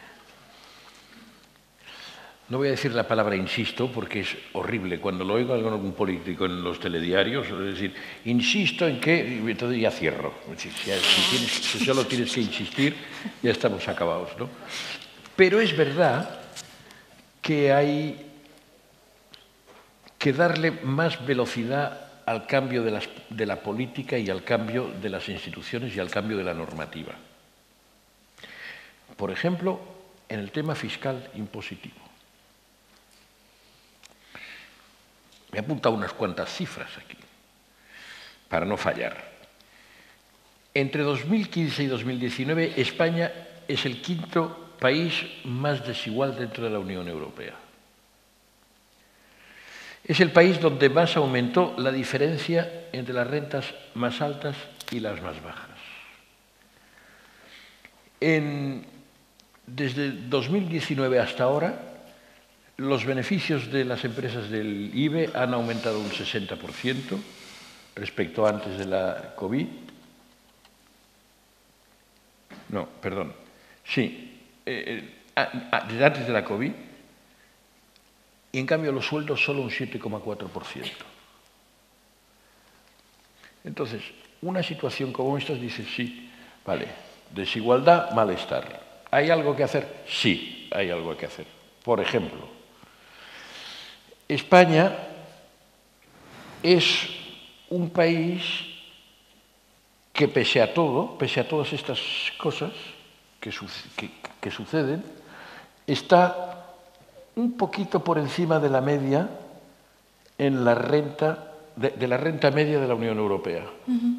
No voy a decir la palabra insisto porque es horrible. Cuando lo oigo a algún político en los telediarios, es decir, insisto en que, y entonces ya cierro. Si, si, si, tienes, si solo tienes que insistir, ya estamos acabados, ¿no? Pero es verdad que hay que darle más velocidad al cambio de, las, de la política y al cambio de las instituciones y al cambio de la normativa. Por ejemplo, en el tema fiscal impositivo. Me he apuntado unas cuantas cifras aquí, para no fallar. Entre dos mil quince y dos mil diecinueve, España es el quinto país más desigual dentro de la Unión Europea. Es el país donde más aumentó la diferencia entre las rentas más altas y las más bajas. En, desde dos mil diecinueve hasta ahora, los beneficios de las empresas del I B E han aumentado un sesenta por ciento respecto a antes de la COVID. No, perdón. Sí, eh, eh, desde antes de la COVID. Y en cambio los sueldos solo un siete coma cuatro por ciento. Entonces, una situación como esta dice, sí, vale, desigualdad, malestar. ¿Hay algo que hacer? Sí, hay algo que hacer. Por ejemplo, España es un país que pese a todo, pese a todas estas cosas que, que, que suceden, está un poquito por encima de la media en la renta, de, de la renta media de la Unión Europea, uh-huh.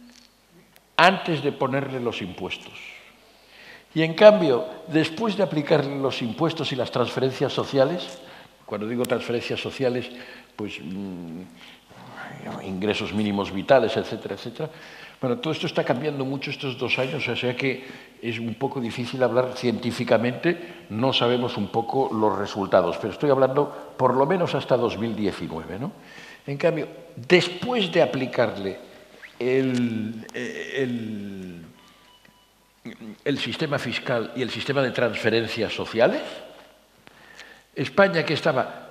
antes de ponerle los impuestos. Y en cambio, después de aplicarle los impuestos y las transferencias sociales, cuando digo transferencias sociales, pues mmm, ingresos mínimos vitales, etcétera, etcétera. Bueno, todo esto está cambiando mucho estos dos años, o sea que es un poco difícil hablar científicamente, no sabemos un poco los resultados, pero estoy hablando por lo menos hasta dos mil diecinueve, ¿no? En cambio, después de aplicarle el, el, el sistema fiscal y el sistema de transferencias sociales, España, que estaba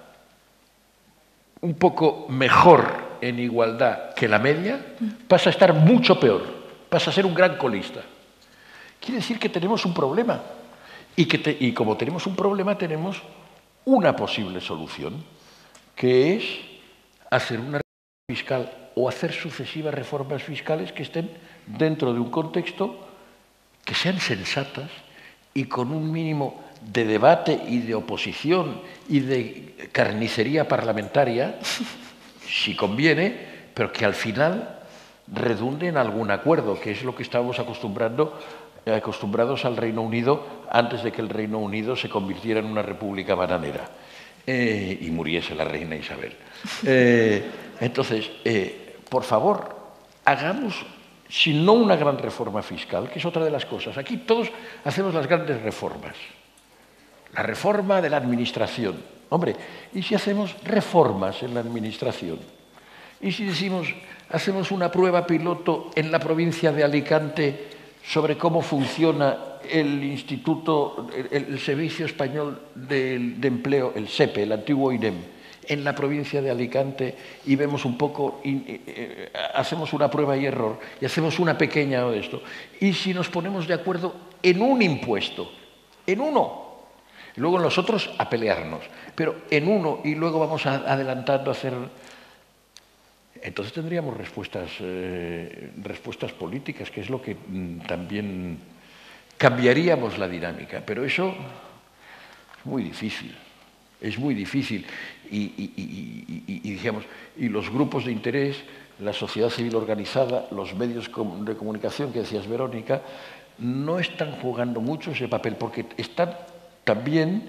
un poco mejor en igualdad que la media, pasa a estar mucho peor, pasa a ser un gran colista. Quiere decir que tenemos un problema y, que te, y como tenemos un problema tenemos una posible solución, que es hacer una reforma fiscal o hacer sucesivas reformas fiscales que estén dentro de un contexto que sean sensatas y con un mínimo de debate y de oposición y de carnicería parlamentaria, si conviene, pero que al final redunde en algún acuerdo, que es lo que estábamos acostumbrando, acostumbrados al Reino Unido antes de que el Reino Unido se convirtiera en una república bananera eh, y muriese la reina Isabel. Eh, entonces, eh, por favor, hagamos, si no una gran reforma fiscal, que es otra de las cosas. Aquí todos hacemos las grandes reformas. La reforma de la administración. Hombre, ¿y si hacemos reformas en la administración? ¿Y si decimos, hacemos una prueba piloto en la provincia de Alicante sobre cómo funciona el Instituto, el, el Servicio Español de, de Empleo, el S E P E, el antiguo I N E M, en la provincia de Alicante y vemos un poco, y, eh, hacemos una prueba y error y hacemos una pequeña de esto? ¿Y si nos ponemos de acuerdo en un impuesto, en uno? Luego en los otros a pelearnos, pero en uno y luego vamos a, adelantando a hacer... Entonces tendríamos respuestas, eh, respuestas políticas, que es lo que mm, también cambiaríamos la dinámica, pero eso es muy difícil, es muy difícil. Y, y, y, y, y, digamos, y los grupos de interés, la sociedad civil organizada, los medios de comunicación que decías, Verónica, no están jugando mucho ese papel, porque están también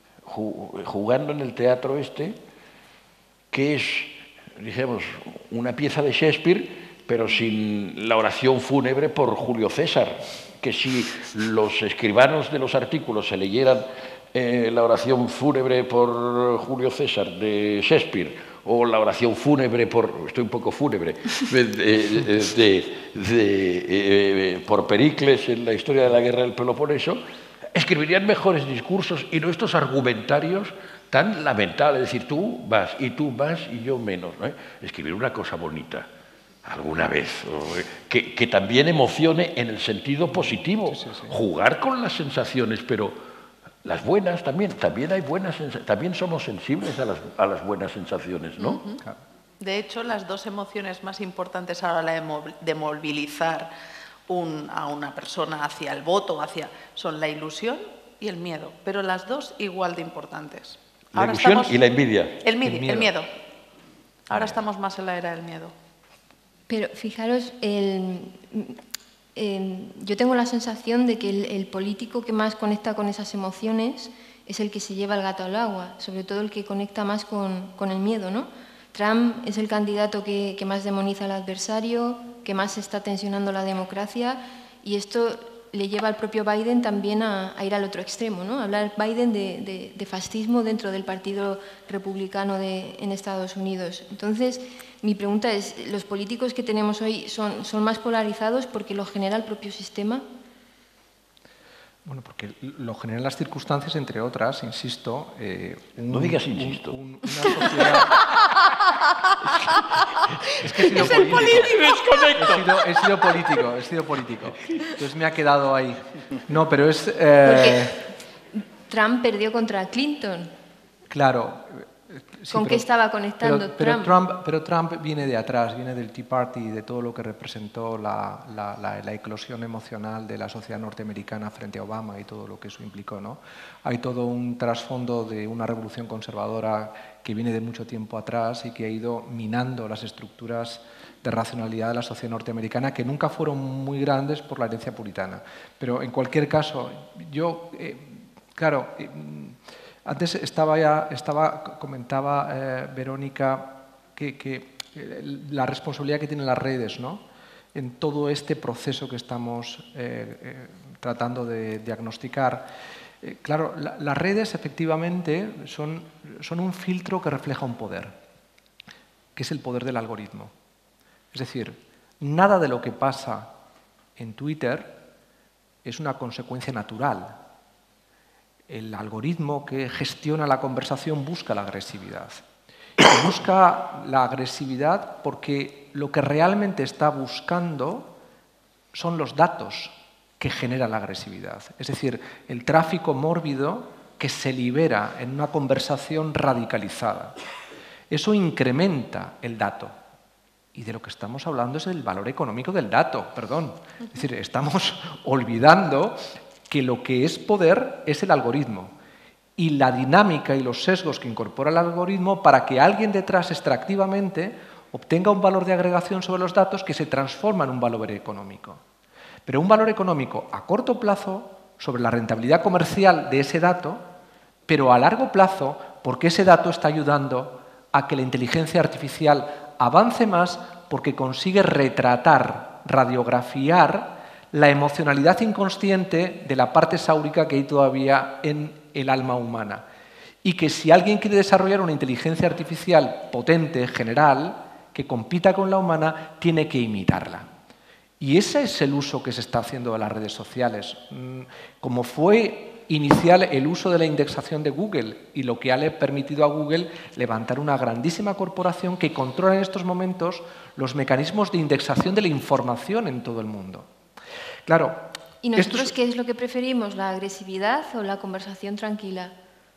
jugando en el teatro este, que es, digamos, una pieza de Shakespeare, pero sin la oración fúnebre por Julio César, que si los escribanos de los artículos se leyeran eh, la oración fúnebre por Julio César de Shakespeare, o la oración fúnebre por, estoy un poco fúnebre, de, de, de, de, eh, por Pericles en la historia de la guerra del Peloponeso, escribirían mejores discursos y no estos argumentarios tan lamentables, es decir, tú vas y tú vas y yo menos, ¿no? Escribir una cosa bonita alguna vez, que, que también emocione en el sentido positivo, sí, sí, sí. Jugar con las sensaciones, pero las buenas también, también hay buenas sensaciones, también somos sensibles a las, a las buenas sensaciones, ¿no? Uh-huh. De hecho, las dos emociones más importantes ahora a la de movilizar un, a una persona hacia el voto hacia, son la ilusión y el miedo, pero las dos igual de importantes. La ahora ilusión estamos, y la envidia. El, miedo, el miedo. El miedo. Ahora estamos más en la era del miedo. Pero fijaros, el, el, yo tengo la sensación de que el, el político que más conecta con esas emociones es el que se lleva el gato al agua, sobre todo el que conecta más con, con el miedo, ¿no? Trump es el candidato que, que más demoniza al adversario, que más está tensionando la democracia, y esto le lleva al propio Biden también a, a ir al otro extremo, ¿no? Hablar Biden de, de, de fascismo dentro del Partido Republicano de, en Estados Unidos. Entonces, mi pregunta es, ¿los políticos que tenemos hoy son, son más polarizados porque lo genera el propio sistema? Bueno, porque lo generan las circunstancias, entre otras, insisto... Eh, un, no digas un, insisto. Un, una sociedad... es que he sido es el político. He sido, he sido político, he sido político. Entonces me ha quedado ahí. No, pero es... Eh... Porque Trump perdió contra Clinton. Claro. Sí, ¿Con pero, qué estaba conectando pero, pero Trump? Trump? Pero Trump viene de atrás, viene del Tea Party, de todo lo que representó la, la, la, la eclosión emocional de la sociedad norteamericana frente a Obama y todo lo que eso implicó, ¿no? Hay todo un trasfondo de una revolución conservadora que viene de mucho tiempo atrás y que ha ido minando las estructuras de racionalidad de la sociedad norteamericana, que nunca fueron muy grandes por la herencia puritana. Pero en cualquier caso, yo, eh, claro... Eh, Antes estaba ya, estaba, comentaba eh, Verónica que, que eh, la responsabilidad que tienen las redes, ¿no?, en todo este proceso que estamos eh, eh, tratando de diagnosticar. Eh, claro, la, las redes efectivamente son, son un filtro que refleja un poder, que es el poder del algoritmo. Es decir, nada de lo que pasa en Twitter es una consecuencia natural. El algoritmo que gestiona la conversación busca la agresividad. Y busca la agresividad porque lo que realmente está buscando son los datos que generan la agresividad. Es decir, el tráfico mórbido que se libera en una conversación radicalizada. Eso incrementa el dato. Y de lo que estamos hablando es del valor económico del dato, perdón. Es decir, estamos olvidando que lo que es poder es el algoritmo y la dinámica y los sesgos que incorpora el algoritmo para que alguien detrás extractivamente obtenga un valor de agregación sobre los datos que se transforma en un valor económico. Pero un valor económico a corto plazo sobre la rentabilidad comercial de ese dato, pero a largo plazo porque ese dato está ayudando a que la inteligencia artificial avance más porque consigue retratar, radiografiar la emocionalidad inconsciente de la parte sáurica que hay todavía en el alma humana. Y que si alguien quiere desarrollar una inteligencia artificial potente, general, que compita con la humana, tiene que imitarla. Y ese es el uso que se está haciendo de las redes sociales. Como fue inicial el uso de la indexación de Google y lo que ha permitido a Google levantar una grandísima corporación que controla en estos momentos los mecanismos de indexación de la información en todo el mundo. Claro, ¿y nosotros es... qué es lo que preferimos, la agresividad o la conversación tranquila?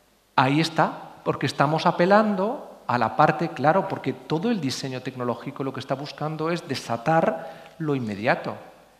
Ahí está, porque estamos apelando a la parte, claro, porque todo el diseño tecnológico lo que está buscando es desatar lo inmediato.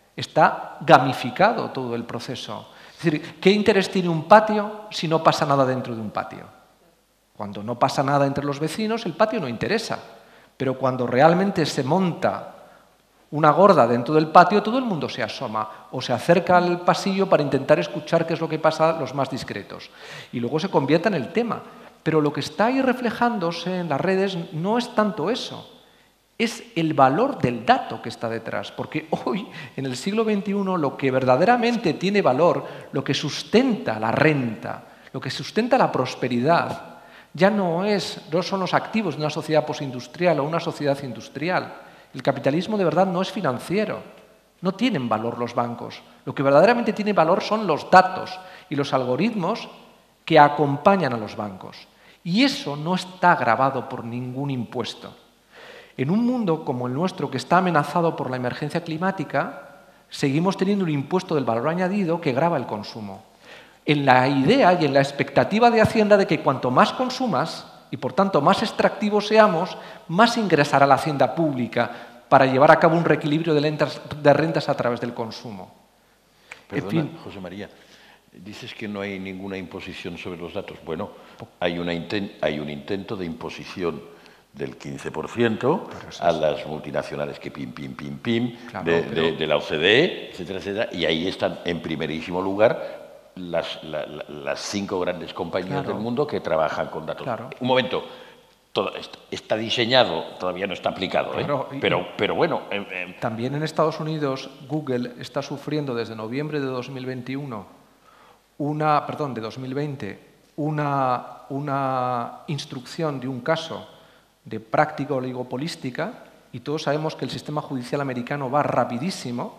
Está gamificado todo el proceso. Es decir, ¿qué interés tiene un patio si no pasa nada dentro de un patio? Cuando no pasa nada entre los vecinos, el patio no interesa. Pero cuando realmente se monta una gorda dentro del patio, todo el mundo se asoma o se acerca al pasillo para intentar escuchar qué es lo que pasa los más discretos. Y luego se convierte en el tema. Pero lo que está ahí reflejándose en las redes no es tanto eso. Es el valor del dato que está detrás. Porque hoy, en el siglo veintiuno, lo que verdaderamente tiene valor, lo que sustenta la renta, lo que sustenta la prosperidad, ya no, es, no son los activos de una sociedad postindustrial o una sociedad industrial. El capitalismo de verdad no es financiero, no tienen valor los bancos. Lo que verdaderamente tiene valor son los datos y los algoritmos que acompañan a los bancos. Y eso no está gravado por ningún impuesto. En un mundo como el nuestro, que está amenazado por la emergencia climática, seguimos teniendo un impuesto del valor añadido que grava el consumo. En la idea y en la expectativa de Hacienda de que cuanto más consumas, Y por tanto, más extractivos seamos, más ingresará la hacienda pública para llevar a cabo un reequilibrio de, lentas, de rentas a través del consumo. Perdona, en fin, José María, dices que no hay ninguna imposición sobre los datos. Bueno, hay, una inten hay un intento de imposición del quince por ciento a las multinacionales que pim, pim, pim, pim, claro, de, pero... de, de la O C D E, etcétera, etcétera, y ahí están en primerísimo lugar las, la, la, las cinco grandes compañías claro. del mundo que trabajan con datos. Claro. Un momento. Todo está diseñado, todavía no está aplicado, claro, ¿eh? pero, pero bueno. Eh, eh. También en Estados Unidos, Google está sufriendo desde noviembre de dos mil veintiuno, una, perdón, de dos mil veinte, una, una instrucción de un caso de práctica oligopolística, y todos sabemos que el sistema judicial americano va rapidísimo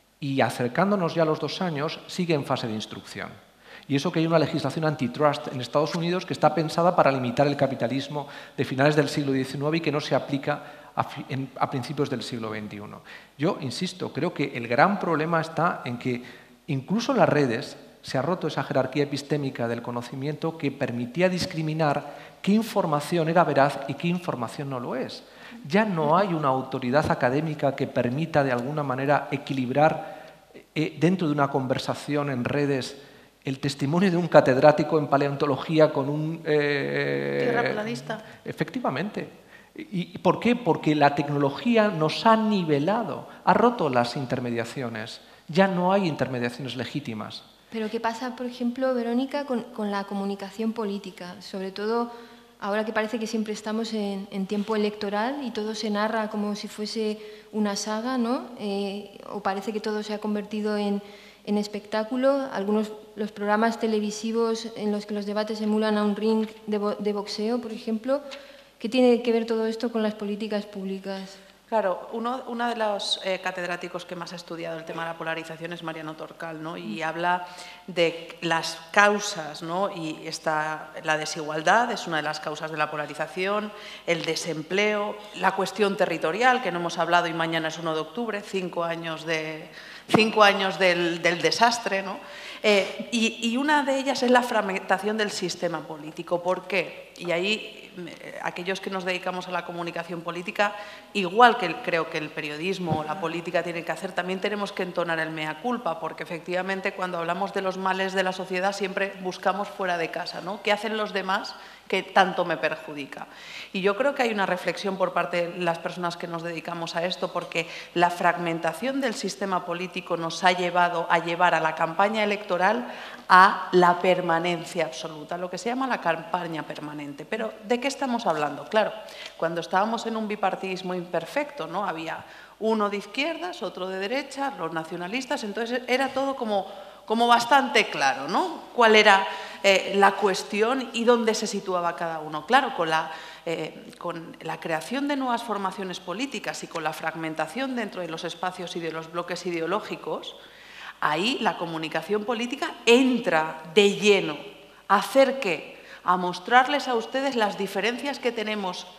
y acercándonos ya a los dos años sigue en fase de instrucción. Y eso que hay una legislación antitrust en Estados Unidos que está pensada para limitar el capitalismo de finales del siglo diecinueve y que no se aplica a, en, a principios del siglo veintiuno. Yo insisto, creo que el gran problema está en que incluso en las redes se ha roto esa jerarquía epistémica del conocimiento que permitía discriminar qué información era veraz y qué información no lo es. Ya no hay una autoridad académica que permita de alguna manera equilibrar eh, dentro de una conversación en redes el testimonio de un catedrático en paleontología con un... Eh, tierraplanista. Efectivamente. ¿Y por qué? Porque la tecnología nos ha nivelado, ha roto las intermediaciones. Ya no hay intermediaciones legítimas. Pero ¿qué pasa, por ejemplo, Verónica, con, con la comunicación política? Sobre todo ahora que parece que siempre estamos en, en tiempo electoral y todo se narra como si fuese una saga, ¿no? Eh, o parece que todo se ha convertido en... en espectáculo, algunos los programas televisivos en los que los debates emulan a un ring de, bo de boxeo, por ejemplo. ¿Qué tiene que ver todo esto con las políticas públicas? Claro, uno, uno de los eh, catedráticos que más ha estudiado el tema de la polarización es Mariano Torcal, ¿no? Y habla de las causas, ¿no? Y está, la desigualdad es una de las causas de la polarización, el desempleo, la cuestión territorial, que no hemos hablado y mañana es uno de octubre, cinco años, de, cinco años del, del desastre, ¿no? Eh, y, y una de ellas es la fragmentación del sistema político. ¿Por qué? Y ahí aquellos que nos dedicamos a la comunicación política, igual que creo que el periodismo o la política tienen que hacer, también tenemos que entonar el mea culpa, porque efectivamente cuando hablamos de los males de la sociedad siempre buscamos fuera de casa, ¿no? ¿Qué hacen los demás que tanto me perjudica? Y yo creo que hay una reflexión por parte de las personas que nos dedicamos a esto, porque la fragmentación del sistema político nos ha llevado a llevar a la campaña electoral a la permanencia absoluta, lo que se llama la campaña permanente. Pero ¿de qué estamos hablando? Claro, cuando estábamos en un bipartidismo imperfecto, ¿no? Había uno de izquierdas, otro de derechas, los nacionalistas, entonces era todo como, como bastante claro, ¿no? Cuál era eh, la cuestión y dónde se situaba cada uno. Claro, con la, eh, con la creación de nuevas formaciones políticas y con la fragmentación dentro de los espacios y de los bloques ideológicos, ahí la comunicación política entra de lleno a hacer qué, a mostrarles a ustedes las diferencias que tenemos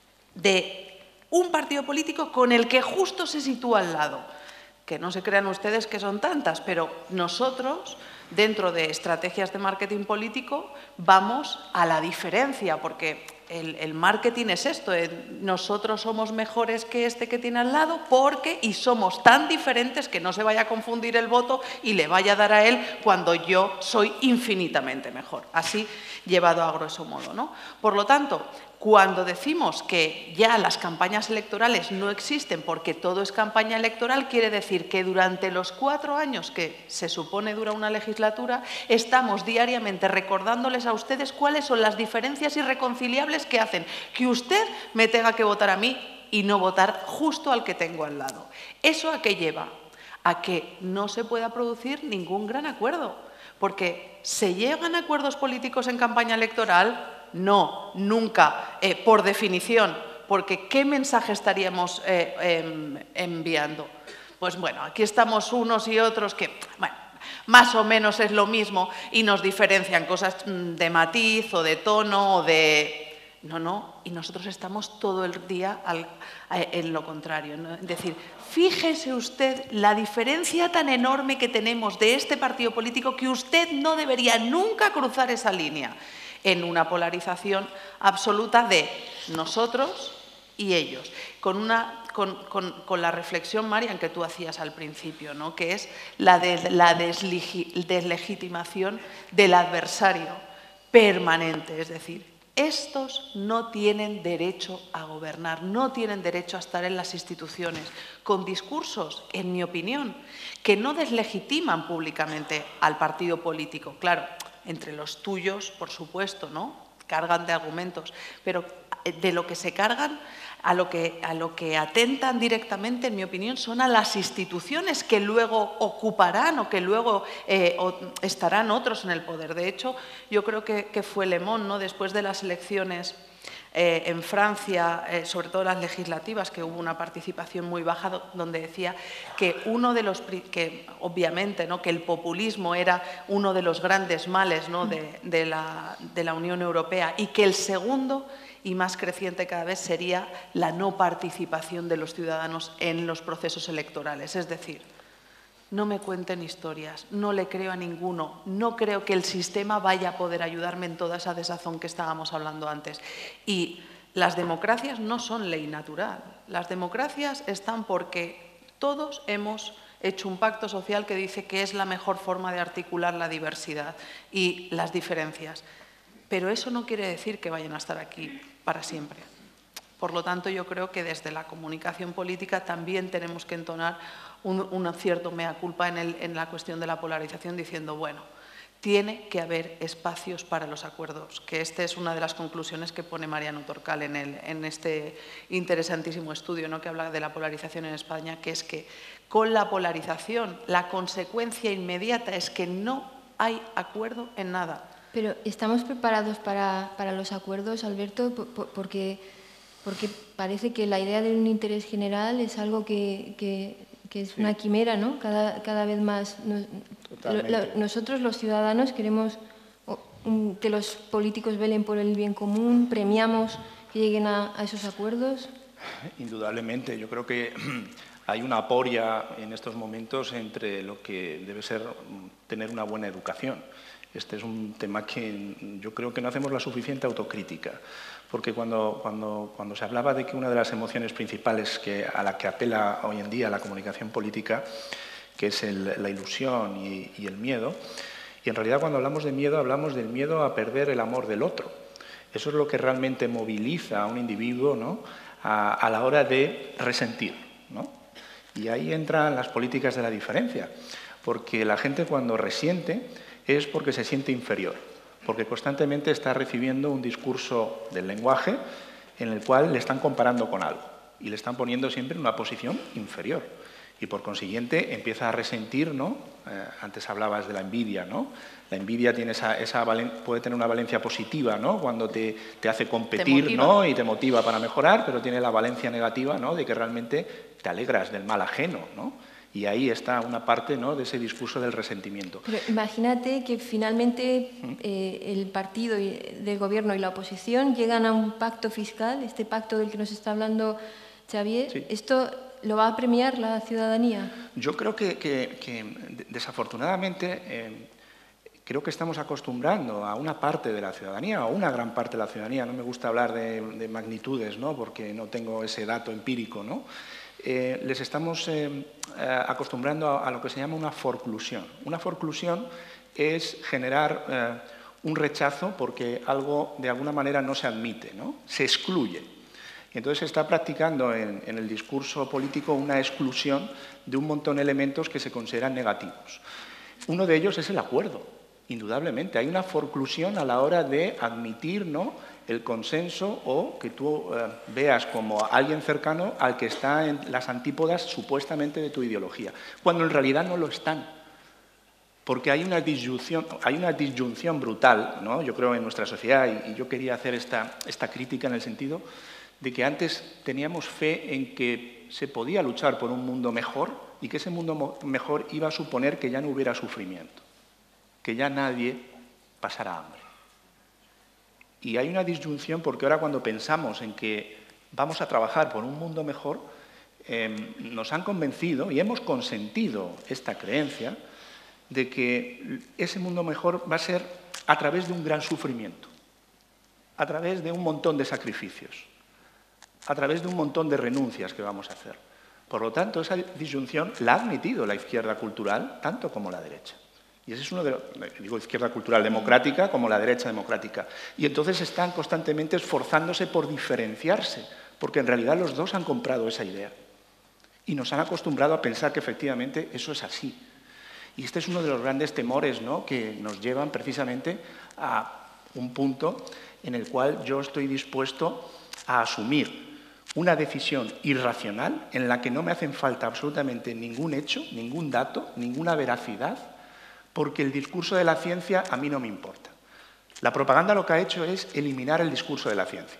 de un partido político con el que justo se sitúa al lado. Que no se crean ustedes que son tantas, pero nosotros, dentro de estrategias de marketing político, vamos a la diferencia, porque el, el marketing es esto, eh, nosotros somos mejores que este que tiene al lado porque, y somos tan diferentes que no se vaya a confundir el voto y le vaya a dar a él cuando yo soy infinitamente mejor. Así llevado a grueso modo, ¿no? Por lo tanto, cuando decimos que ya las campañas electorales no existen porque todo es campaña electoral, quiere decir que durante los cuatro años que se supone dura una legislatura, estamos diariamente recordándoles a ustedes cuáles son las diferencias irreconciliables que hacen que usted me tenga que votar a mí y no votar justo al que tengo al lado. ¿Eso a qué lleva? A que no se pueda producir ningún gran acuerdo, porque ¿se llegan a acuerdos políticos en campaña electoral? No, nunca, eh, por definición, porque ¿qué mensaje estaríamos eh, eh, enviando? Pues bueno, aquí estamos unos y otros que, bueno, más o menos es lo mismo y nos diferencian cosas de matiz o de tono o de... No, no, y nosotros estamos todo el día al, en lo contrario, ¿no? Es decir, fíjese usted la diferencia tan enorme que tenemos de este partido político, que usted no debería nunca cruzar esa línea en una polarización absoluta de nosotros y ellos, con, una, con, con, con la reflexión, Marian, que tú hacías al principio, ¿no? Que es la de la deslegitimación del adversario permanente, es decir, estos no tienen derecho a gobernar, no tienen derecho a estar en las instituciones, con discursos, en mi opinión, que no deslegitiman públicamente al partido político. Claro, entre los tuyos, por supuesto, ¿no? Cargan de argumentos, pero de lo que se cargan, a lo que, a lo que atentan directamente, en mi opinión, son a las instituciones que luego ocuparán o que luego eh, o estarán otros en el poder. De hecho, yo creo que, que fue Le Monde, ¿no? Después de las elecciones eh, en Francia, eh, sobre todo las legislativas, que hubo una participación muy baja, donde decía que uno de los, que obviamente, ¿no? Que el populismo era uno de los grandes males, ¿no? de, de, la, de la Unión Europea, y que el segundo y más creciente cada vez sería la no participación de los ciudadanos en los procesos electorales. Es decir, no me cuenten historias, no le creo a ninguno, no creo que el sistema vaya a poder ayudarme en toda esa desazón que estábamos hablando antes. Y las democracias no son ley natural, las democracias están porque todos hemos hecho un pacto social que dice que es la mejor forma de articular la diversidad y las diferencias. Pero eso no quiere decir que vayan a estar aquí para siempre. Por lo tanto, yo creo que desde la comunicación política también tenemos que entonar un, un cierto mea culpa en, el, en la cuestión de la polarización, diciendo, bueno, tiene que haber espacios para los acuerdos, que esta es una de las conclusiones que pone Mariano Torcal en, el, en este interesantísimo estudio, ¿no? Que habla de la polarización en España, que es que con la polarización la consecuencia inmediata es que no hay acuerdo en nada. Pero ¿estamos preparados para, para los acuerdos, Alberto? Porque, porque parece que la idea de un interés general es algo que, que, que es sí. una quimera, ¿no? Cada, cada vez más. Nos, lo, lo, nosotros, los ciudadanos, queremos um, que los políticos velen por el bien común, premiamos que lleguen a, a esos acuerdos. Indudablemente. Yo creo que hay una aporia en estos momentos entre lo que debe ser tener una buena educación. Este es un tema que yo creo que no hacemos la suficiente autocrítica, porque cuando, cuando, cuando se hablaba de que una de las emociones principales que, a la que apela hoy en día la comunicación política, que es el, la ilusión y, y el miedo, y en realidad cuando hablamos de miedo hablamos del miedo a perder el amor del otro. Eso es lo que realmente moviliza a un individuo, ¿no? a, a la hora de resentir, ¿no? Y ahí entran las políticas de la diferencia, porque la gente cuando resiente es porque se siente inferior, porque constantemente está recibiendo un discurso del lenguaje en el cual le están comparando con algo y le están poniendo siempre en una posición inferior. Y por consiguiente empieza a resentir, ¿no? Eh, antes hablabas de la envidia, ¿no? La envidia tiene esa, esa valen, puede tener una valencia positiva, ¿no? Cuando te, te hace competir, te ¿no? Y te motiva para mejorar, pero tiene la valencia negativa, ¿no? De que realmente te alegras del mal ajeno, ¿no? Y ahí está una parte, ¿no? De ese discurso del resentimiento. Pero imagínate que finalmente eh, el partido del gobierno y la oposición llegan a un pacto fiscal, este pacto del que nos está hablando Xavier. Sí. ¿Esto lo va a premiar la ciudadanía? Yo creo que, que, que desafortunadamente, eh, creo que estamos acostumbrando a una parte de la ciudadanía, o una gran parte de la ciudadanía, no me gusta hablar de, de magnitudes, ¿no? Porque no tengo ese dato empírico, ¿no? Eh, les estamos eh, acostumbrando a, a lo que se llama una forclusión. Una forclusión es generar eh, un rechazo porque algo de alguna manera no se admite, ¿no? Se excluye. Y entonces se está practicando en, en el discurso político una exclusión de un montón de elementos que se consideran negativos. Uno de ellos es el acuerdo, indudablemente. Hay una forclusión a la hora de admitir, ¿no? El consenso o que tú eh, veas como alguien cercano al que está en las antípodas supuestamente de tu ideología, cuando en realidad no lo están. Porque hay una disyunción, hay una disyunción brutal, ¿no? Yo creo, en nuestra sociedad, y, y yo quería hacer esta, esta crítica en el sentido de que antes teníamos fe en que se podía luchar por un mundo mejor y que ese mundo mejor iba a suponer que ya no hubiera sufrimiento, que ya nadie pasara hambre. Y hay una disyunción porque ahora cuando pensamos en que vamos a trabajar por un mundo mejor, eh, nos han convencido y hemos consentido esta creencia de que ese mundo mejor va a ser a través de un gran sufrimiento, a través de un montón de sacrificios, a través de un montón de renuncias que vamos a hacer. Por lo tanto, esa disyunción la ha admitido la izquierda cultural tanto como la derecha. Y ese es uno de los, digo, izquierda cultural democrática como la derecha democrática. Y entonces están constantemente esforzándose por diferenciarse, porque en realidad los dos han comprado esa idea. Y nos han acostumbrado a pensar que efectivamente eso es así. Y este es uno de los grandes temores, ¿no?, que nos llevan precisamente a un punto en el cual yo estoy dispuesto a asumir una decisión irracional en la que no me hacen falta absolutamente ningún hecho, ningún dato, ninguna veracidad, porque el discurso de la ciencia a mí no me importa. La propaganda lo que ha hecho es eliminar el discurso de la ciencia.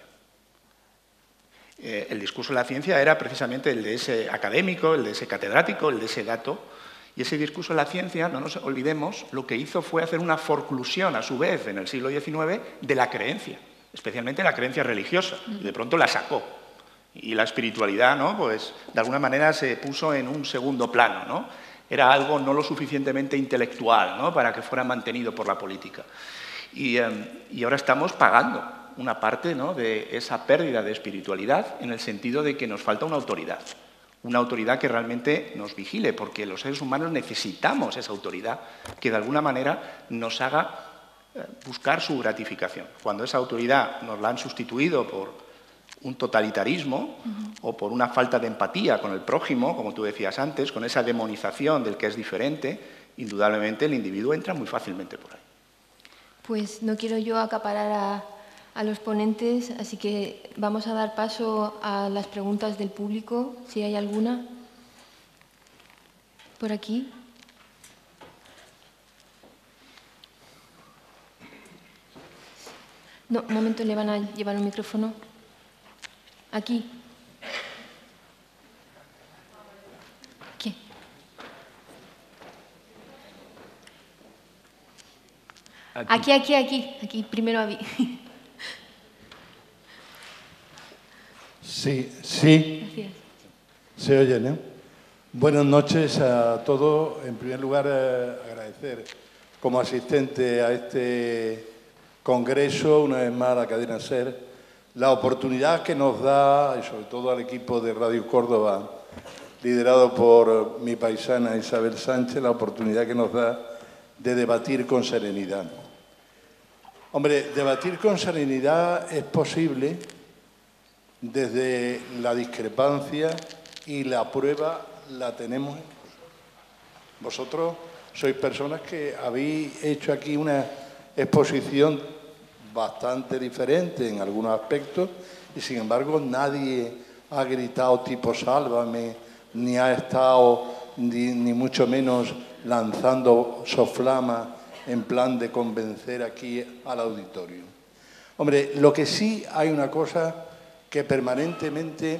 Eh, el discurso de la ciencia era precisamente el de ese académico, el de ese catedrático, el de ese dato. Y ese discurso de la ciencia, no nos olvidemos, lo que hizo fue hacer una forclusión, a su vez, en el siglo diecinueve, de la creencia, especialmente la creencia religiosa. Y de pronto la sacó. Y la espiritualidad, ¿no?, pues, de alguna manera se puso en un segundo plano, ¿no? Era algo no lo suficientemente intelectual, ¿no?, para que fuera mantenido por la política. Y, eh, y ahora estamos pagando una parte, ¿no?, de esa pérdida de espiritualidad en el sentido de que nos falta una autoridad. Una autoridad que realmente nos vigile, porque los seres humanos necesitamos esa autoridad que de alguna manera nos haga buscar su gratificación. Cuando esa autoridad nos la han sustituido por un totalitarismo uh-huh. o por una falta de empatía con el prójimo, como tú decías antes, con esa demonización del que es diferente, indudablemente el individuo entra muy fácilmente por ahí. Pues no quiero yo acaparar a, a los ponentes, así que vamos a dar paso a las preguntas del público, si hay alguna. Por aquí. No, un momento, le van a llevar un micrófono. Aquí. ¿Qué? Aquí, aquí, aquí. Aquí, primero a mí. Sí, sí. Gracias. Se oyen, ¿eh? Buenas noches a todos. En primer lugar, eh, agradecer como asistente a este congreso, una vez más a la cadena SER, la oportunidad que nos da, y sobre todo al equipo de Radio Córdoba, liderado por mi paisana Isabel Sánchez, la oportunidad que nos da de debatir con serenidad. Hombre, debatir con serenidad es posible desde la discrepancia y la prueba la tenemos. Vosotros sois personas que habéis hecho aquí una exposición bastante diferente en algunos aspectos y, sin embargo, nadie ha gritado tipo sálvame, ni ha estado, ni, ni mucho menos lanzando soflamas en plan de convencer aquí al auditorio. Hombre, lo que sí hay una cosa que permanentemente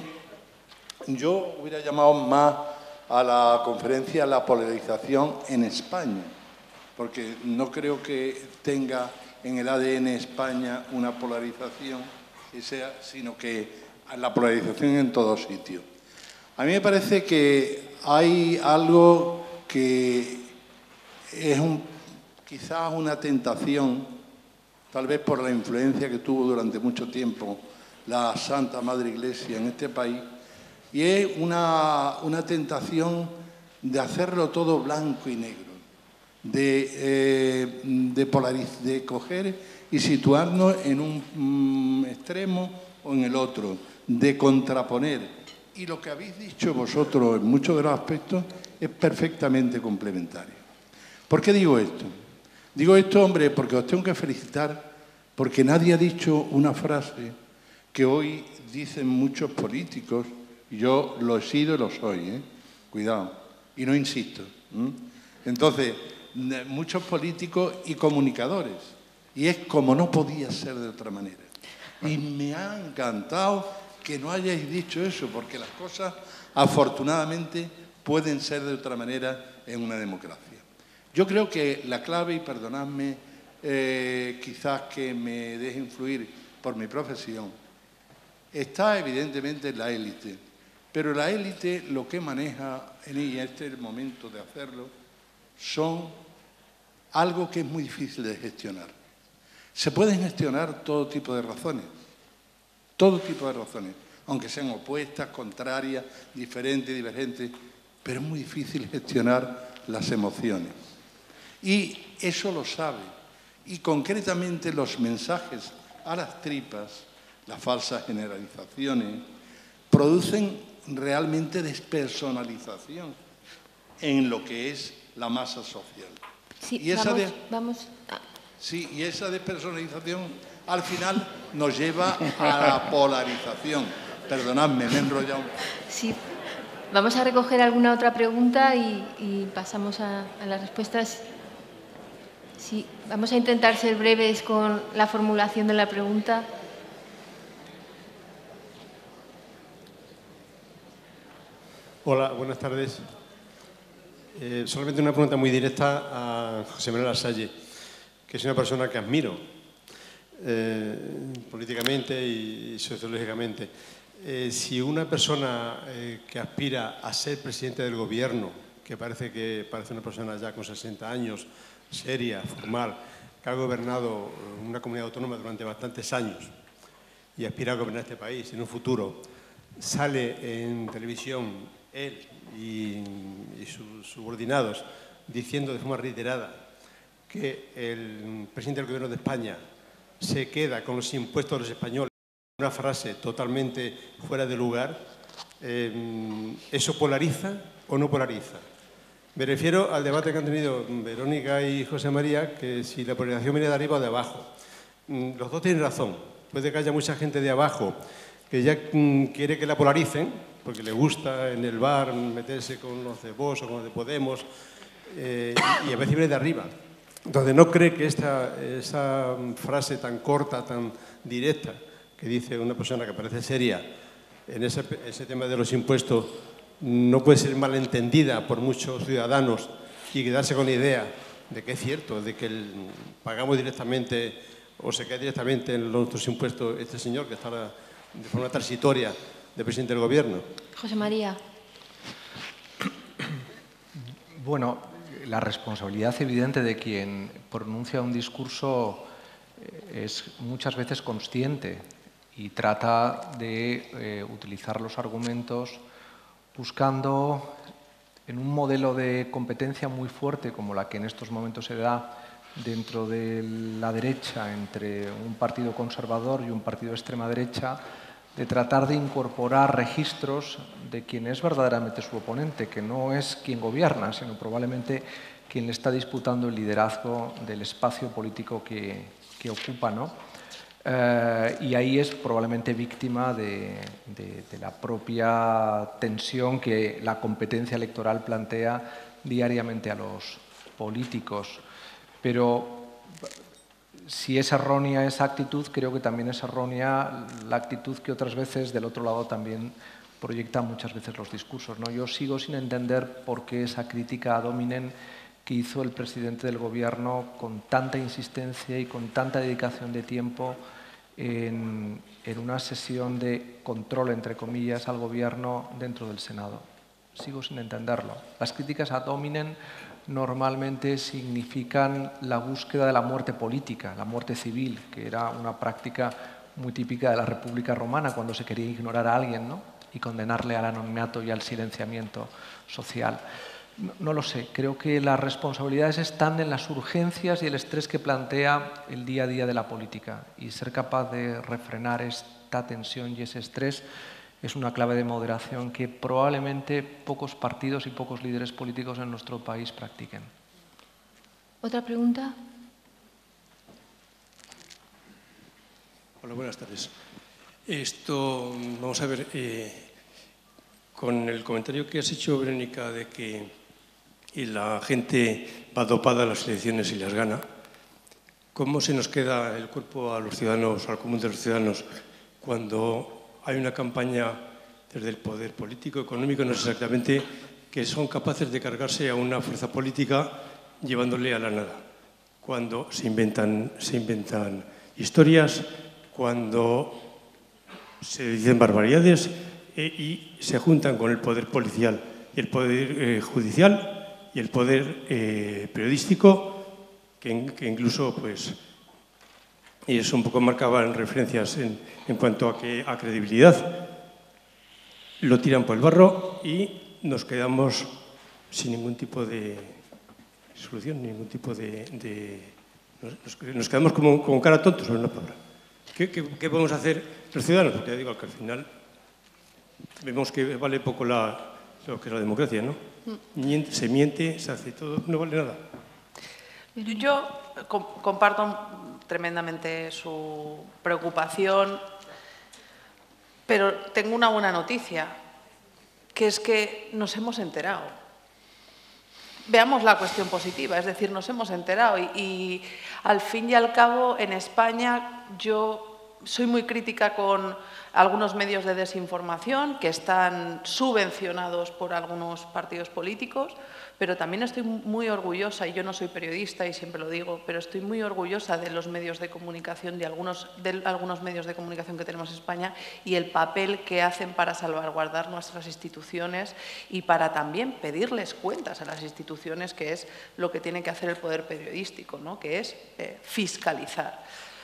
yo hubiera llamado más a la conferencia la polarización en España, porque no creo que tenga en el A D N España una polarización, que sea, sino que la polarización en todos sitios. A mí me parece que hay algo que es un, quizás una tentación, tal vez por la influencia que tuvo durante mucho tiempo la Santa Madre Iglesia en este país, y es una, una tentación de hacerlo todo blanco y negro, de, eh, de, polariz- de coger y situarnos en un mm, extremo o en el otro, de contraponer. Y lo que habéis dicho vosotros en muchos de los aspectos es perfectamente complementario. ¿Por qué digo esto? Digo esto, hombre, porque os tengo que felicitar, porque nadie ha dicho una frase que hoy dicen muchos políticos, y yo lo he sido y lo soy, ¿eh? Cuidado, y no insisto. ¿eh? Entonces, muchos políticos y comunicadores, y es como no podía ser de otra manera. Y me ha encantado que no hayáis dicho eso, porque las cosas, afortunadamente, pueden ser de otra manera en una democracia. Yo creo que la clave, y perdonadme, eh, quizás que me deje influir por mi profesión, está evidentemente en la élite, Pero la élite lo que maneja, y este es el momento de hacerlo, son algo que es muy difícil de gestionar. Se pueden gestionar todo tipo de razones, todo tipo de razones, aunque sean opuestas, contrarias, diferentes, divergentes, pero es muy difícil gestionar las emociones. Y eso lo sabe. Y concretamente los mensajes a las tripas, las falsas generalizaciones, producen realmente despersonalización en lo que es la masa social. Sí, y esa vamos, de... vamos a... Sí, y esa despersonalización al final nos lleva a la polarización. Perdonadme, me he enrollado. Sí, vamos a recoger alguna otra pregunta y, y pasamos a, a las respuestas. Sí, vamos a intentar ser breves con la formulación de la pregunta. Hola, buenas tardes. Eh, solamente una pregunta muy directa a José Manuel Lasalle, que es una persona que admiro eh, políticamente y sociológicamente. Eh, si una persona eh, que aspira a ser presidente del gobierno, que parece que parece una persona ya con sesenta años, seria, formal, que ha gobernado una comunidad autónoma durante bastantes años y aspira a gobernar este país en un futuro, sale en televisión él y, y sus subordinados diciendo de forma reiterada que el presidente del gobierno de España se queda con los impuestos de los españoles, una frase totalmente fuera de lugar, eh, ¿eso polariza o no polariza? Me refiero al debate que han tenido Verónica y José María, que si la polarización viene de arriba o de abajo. Los dos tienen razón. Puede que haya mucha gente de abajo que ya quiere que la polaricen, porque le gusta en el bar meterse con los de Vox o con los de Podemos, eh, y a veces viene de arriba. Entonces, ¿no cree que esta, esa frase tan corta, tan directa, que dice una persona que parece seria en ese, ese tema de los impuestos, no puede ser malentendida por muchos ciudadanos y quedarse con la idea de que es cierto, de que el, pagamos directamente o se queda directamente en nuestros impuestos este señor que está de forma transitoria de presidente del gobierno? José María. Bueno, la responsabilidad evidente de quien pronuncia un discurso es muchas veces consciente y trata de eh, utilizar los argumentos buscando en un modelo de competencia muy fuerte como la que en estos momentos se da dentro de la derecha entre un partido conservador y un partido de extrema derecha, de tratar de incorporar registros de quien es verdaderamente su oponente, que no es quien gobierna, sino probablemente quien le está disputando el liderazgo del espacio político que, que ocupa, ¿no? Eh, y ahí es probablemente víctima de, de, de la propia tensión que la competencia electoral plantea diariamente a los políticos. Pero si es errónea esa actitud, creo que también es errónea la actitud que otras veces del otro lado también proyectan muchas veces los discursos, ¿no? Yo sigo sin entender por qué esa crítica ad hominem que hizo el presidente del Gobierno con tanta insistencia y con tanta dedicación de tiempo en, en una sesión de control, entre comillas, al Gobierno dentro del Senado. Sigo sin entenderlo. Las críticas ad hominem normalmente significan la búsqueda de la muerte política, la muerte civil, que era una práctica muy típica de la República Romana cuando se quería ignorar a alguien, ¿no? Y condenarle al anonimato y al silenciamiento social. No, no lo sé, creo que las responsabilidades están en las urgencias y el estrés que plantea el día a día de la política, y ser capaz de refrenar esta tensión y ese estrés es una clave de moderación que probablemente pocos partidos y pocos líderes políticos en nuestro país practiquen. ¿Otra pregunta? Hola, buenas tardes. Esto, vamos a ver, eh, con el comentario que has hecho, Verónica, de que la gente va dopada a las elecciones y las gana, ¿cómo se nos queda el cuerpo a los ciudadanos, al común de los ciudadanos, cuando hay una campaña desde el poder político, económico, no sé exactamente, que son capaces de cargarse a una fuerza política llevándole a la nada? Cuando se inventan, se inventan historias, cuando se dicen barbaridades eh, y se juntan con el poder policial, y el poder eh, judicial y el poder eh, periodístico, que, que incluso pues, ellos un poco marcaban referencias en, en cuanto a, que, a credibilidad, lo tiran por el barro y nos quedamos sin ningún tipo de solución, ningún tipo de... de nos, nos quedamos como, como cara tontos sobre una palabra. ¿Qué, qué, ¿Qué podemos hacer los ciudadanos? Porque ya digo que al final vemos que vale poco la, lo que es la democracia, ¿no? Miente, se miente, se hace todo, no vale nada. Yo comparto tremendamente su preocupación, pero tengo una buena noticia, que es que nos hemos enterado. Veamos la cuestión positiva, es decir, nos hemos enterado y, y al fin y al cabo en España yo soy muy crítica con algunos medios de desinformación que están subvencionados por algunos partidos políticos, pero también estoy muy orgullosa, y yo no soy periodista y siempre lo digo, pero estoy muy orgullosa de los medios de comunicación, de algunos, de algunos medios de comunicación que tenemos en España y el papel que hacen para salvaguardar nuestras instituciones y para también pedirles cuentas a las instituciones, que es lo que tiene que hacer el poder periodístico, ¿no? Que es eh, fiscalizar.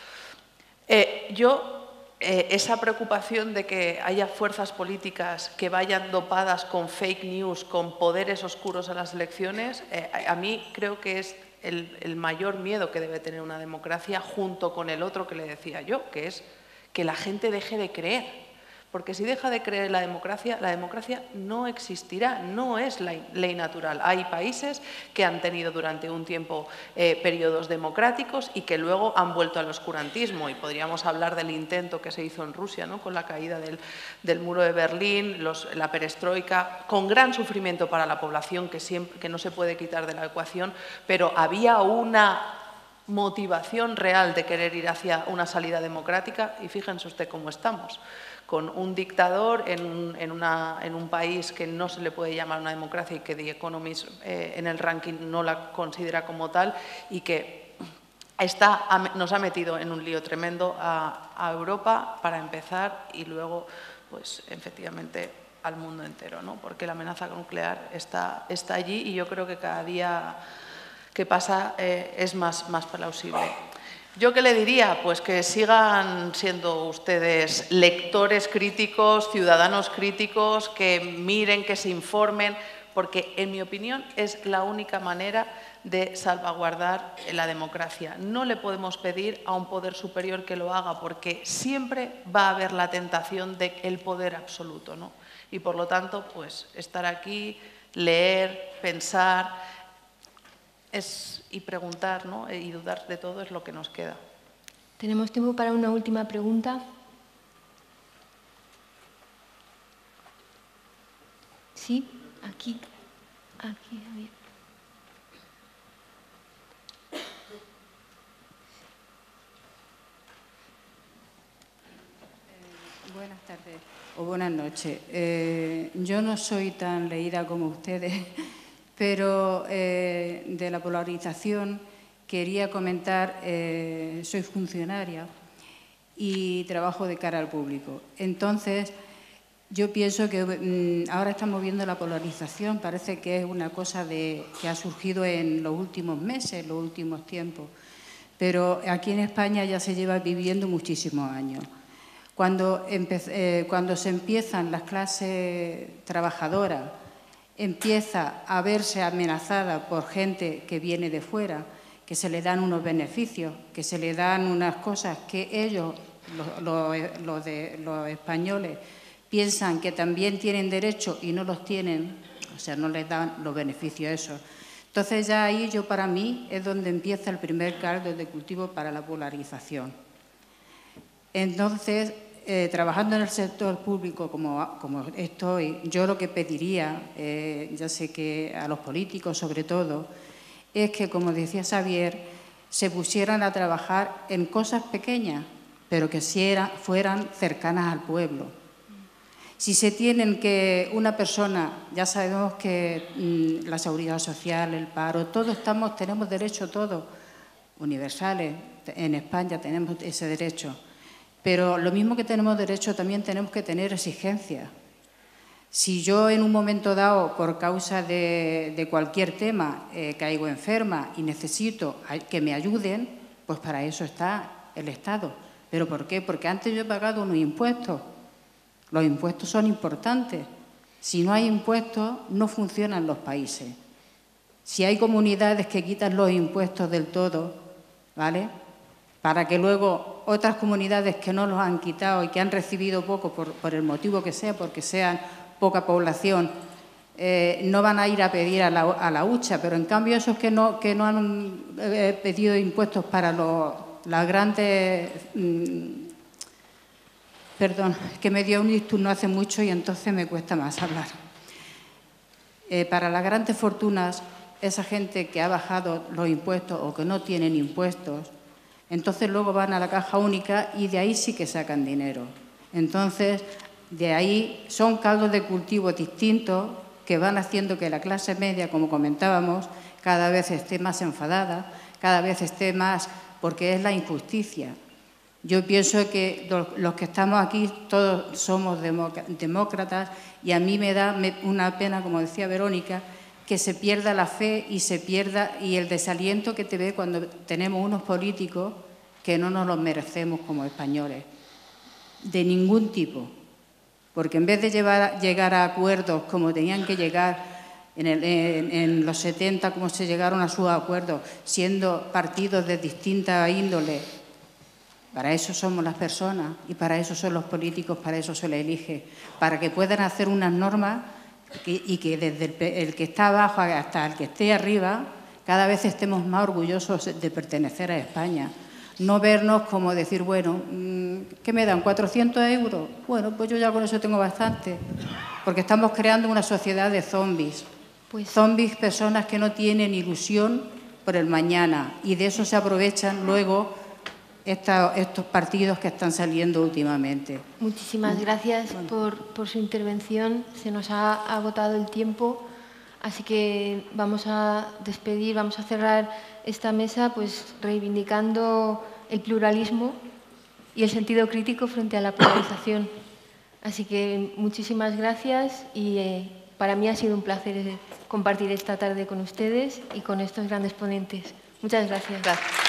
Eh, yo... Eh, esa preocupación de que haya fuerzas políticas que vayan dopadas con fake news, con poderes oscuros a las elecciones, eh, a mí creo que es el, el mayor miedo que debe tener una democracia, junto con el otro que le decía yo, que es que la gente deje de creer. Porque si deja de creer en la democracia, la democracia no existirá, no es la ley natural. Hay países que han tenido durante un tiempo eh, periodos democráticos y que luego han vuelto al oscurantismo. Y podríamos hablar del intento que se hizo en Rusia, ¿no? Con la caída del, del muro de Berlín, los, la perestroika, con gran sufrimiento para la población que, siempre, que no se puede quitar de la ecuación, pero había una motivación real de querer ir hacia una salida democrática y fíjense usted cómo estamos. Con un dictador en un, en, una, en un país que no se le puede llamar una democracia y que The Economist eh, en el ranking no la considera como tal y que está, nos ha metido en un lío tremendo a, a Europa para empezar y luego, pues efectivamente, al mundo entero, ¿no? Porque la amenaza nuclear está, está allí y yo creo que cada día que pasa eh, es más, más plausible. ¿Yo qué le diría? Pues que sigan siendo ustedes lectores críticos, ciudadanos críticos, que miren, que se informen, porque en mi opinión es la única manera de salvaguardar la democracia. No le podemos pedir a un poder superior que lo haga, porque siempre va a haber la tentación del poder absoluto, ¿no? Y por lo tanto, pues estar aquí, leer, pensar... Es, y preguntar, ¿no? Y dudar de todo es lo que nos queda. Tenemos tiempo para una última pregunta. Sí, aquí. Aquí, había. Eh, buenas tardes o buenas noches. Eh, yo no soy tan leída como ustedes. Pero eh, de la polarización quería comentar, eh, soy funcionaria y trabajo de cara al público. Entonces, yo pienso que mmm, ahora estamos viendo la polarización, parece que es una cosa de, que ha surgido en los últimos meses, en los últimos tiempos, pero aquí en España ya se lleva viviendo muchísimos años. Cuando, eh, cuando se empiezan las clases trabajadoras, empieza a verse amenazada por gente que viene de fuera, que se le dan unos beneficios, que se le dan unas cosas que ellos, los, los, los, de, los españoles, piensan que también tienen derecho y no los tienen, o sea, no les dan los beneficios esos. Entonces ya ahí yo para mí es donde empieza el primer caldo de cultivo para la polarización. Entonces, Eh, trabajando en el sector público como, como estoy, yo lo que pediría, eh, ya sé que a los políticos sobre todo, es que, como decía Xavier, se pusieran a trabajar en cosas pequeñas, pero que fueran cercanas al pueblo. Si se tienen que una persona, ya sabemos que mmm, la seguridad social, el paro, todos estamos, tenemos derecho todos, universales, en España tenemos ese derecho. Pero lo mismo que tenemos derecho, también tenemos que tener exigencias. Si yo en un momento dado, por causa de, de cualquier tema, eh, caigo enferma y necesito que me ayuden, pues para eso está el Estado. ¿Pero por qué? Porque antes yo he pagado unos impuestos. Los impuestos son importantes. Si no hay impuestos, no funcionan los países. Si hay comunidades que quitan los impuestos del todo, ¿vale?, para que luego otras comunidades que no los han quitado y que han recibido poco por, por el motivo que sea, porque sean poca población, eh, no van a ir a pedir a la, a la hucha, pero en cambio esos que no, que no han eh, pedido impuestos para los, las grandes... Mmm, perdón, que me dio un ictus no hace mucho y entonces me cuesta más hablar. Eh, para las grandes fortunas, esa gente que ha bajado los impuestos o que no tienen impuestos, entonces luego van a la caja única y de ahí sí que sacan dinero. Entonces, de ahí son caldos de cultivo distintos que van haciendo que la clase media, como comentábamos, cada vez esté más enfadada, cada vez esté más, porque es la injusticia. Yo pienso que los que estamos aquí todos somos demócratas y a mí me da una pena, como decía Verónica, que se pierda la fe y se pierda y el desaliento que te ve cuando tenemos unos políticos que no nos los merecemos como españoles, de ningún tipo. Porque en vez de llevar, llegar a acuerdos como tenían que llegar en, el, en, en los setenta, como se llegaron a sus acuerdos, siendo partidos de distinta índole, para eso somos las personas y para eso son los políticos, para eso se les elige, para que puedan hacer unas normas y que desde el, el que está abajo hasta el que esté arriba, cada vez estemos más orgullosos de pertenecer a España. No vernos como decir, bueno, ¿qué me dan? ¿cuatrocientos euros? Bueno, pues yo ya con eso tengo bastante. Porque estamos creando una sociedad de zombies. Pues... zombies, personas que no tienen ilusión por el mañana. Y de eso se aprovechan luego esta, estos partidos que están saliendo últimamente. Muchísimas gracias por, por su intervención. Se nos ha agotado el tiempo, así que vamos a despedir, vamos a cerrar esta mesa pues reivindicando el pluralismo y el sentido crítico frente a la polarización. Así que muchísimas gracias y eh, para mí ha sido un placer compartir esta tarde con ustedes y con estos grandes ponentes. Muchas gracias. Gracias.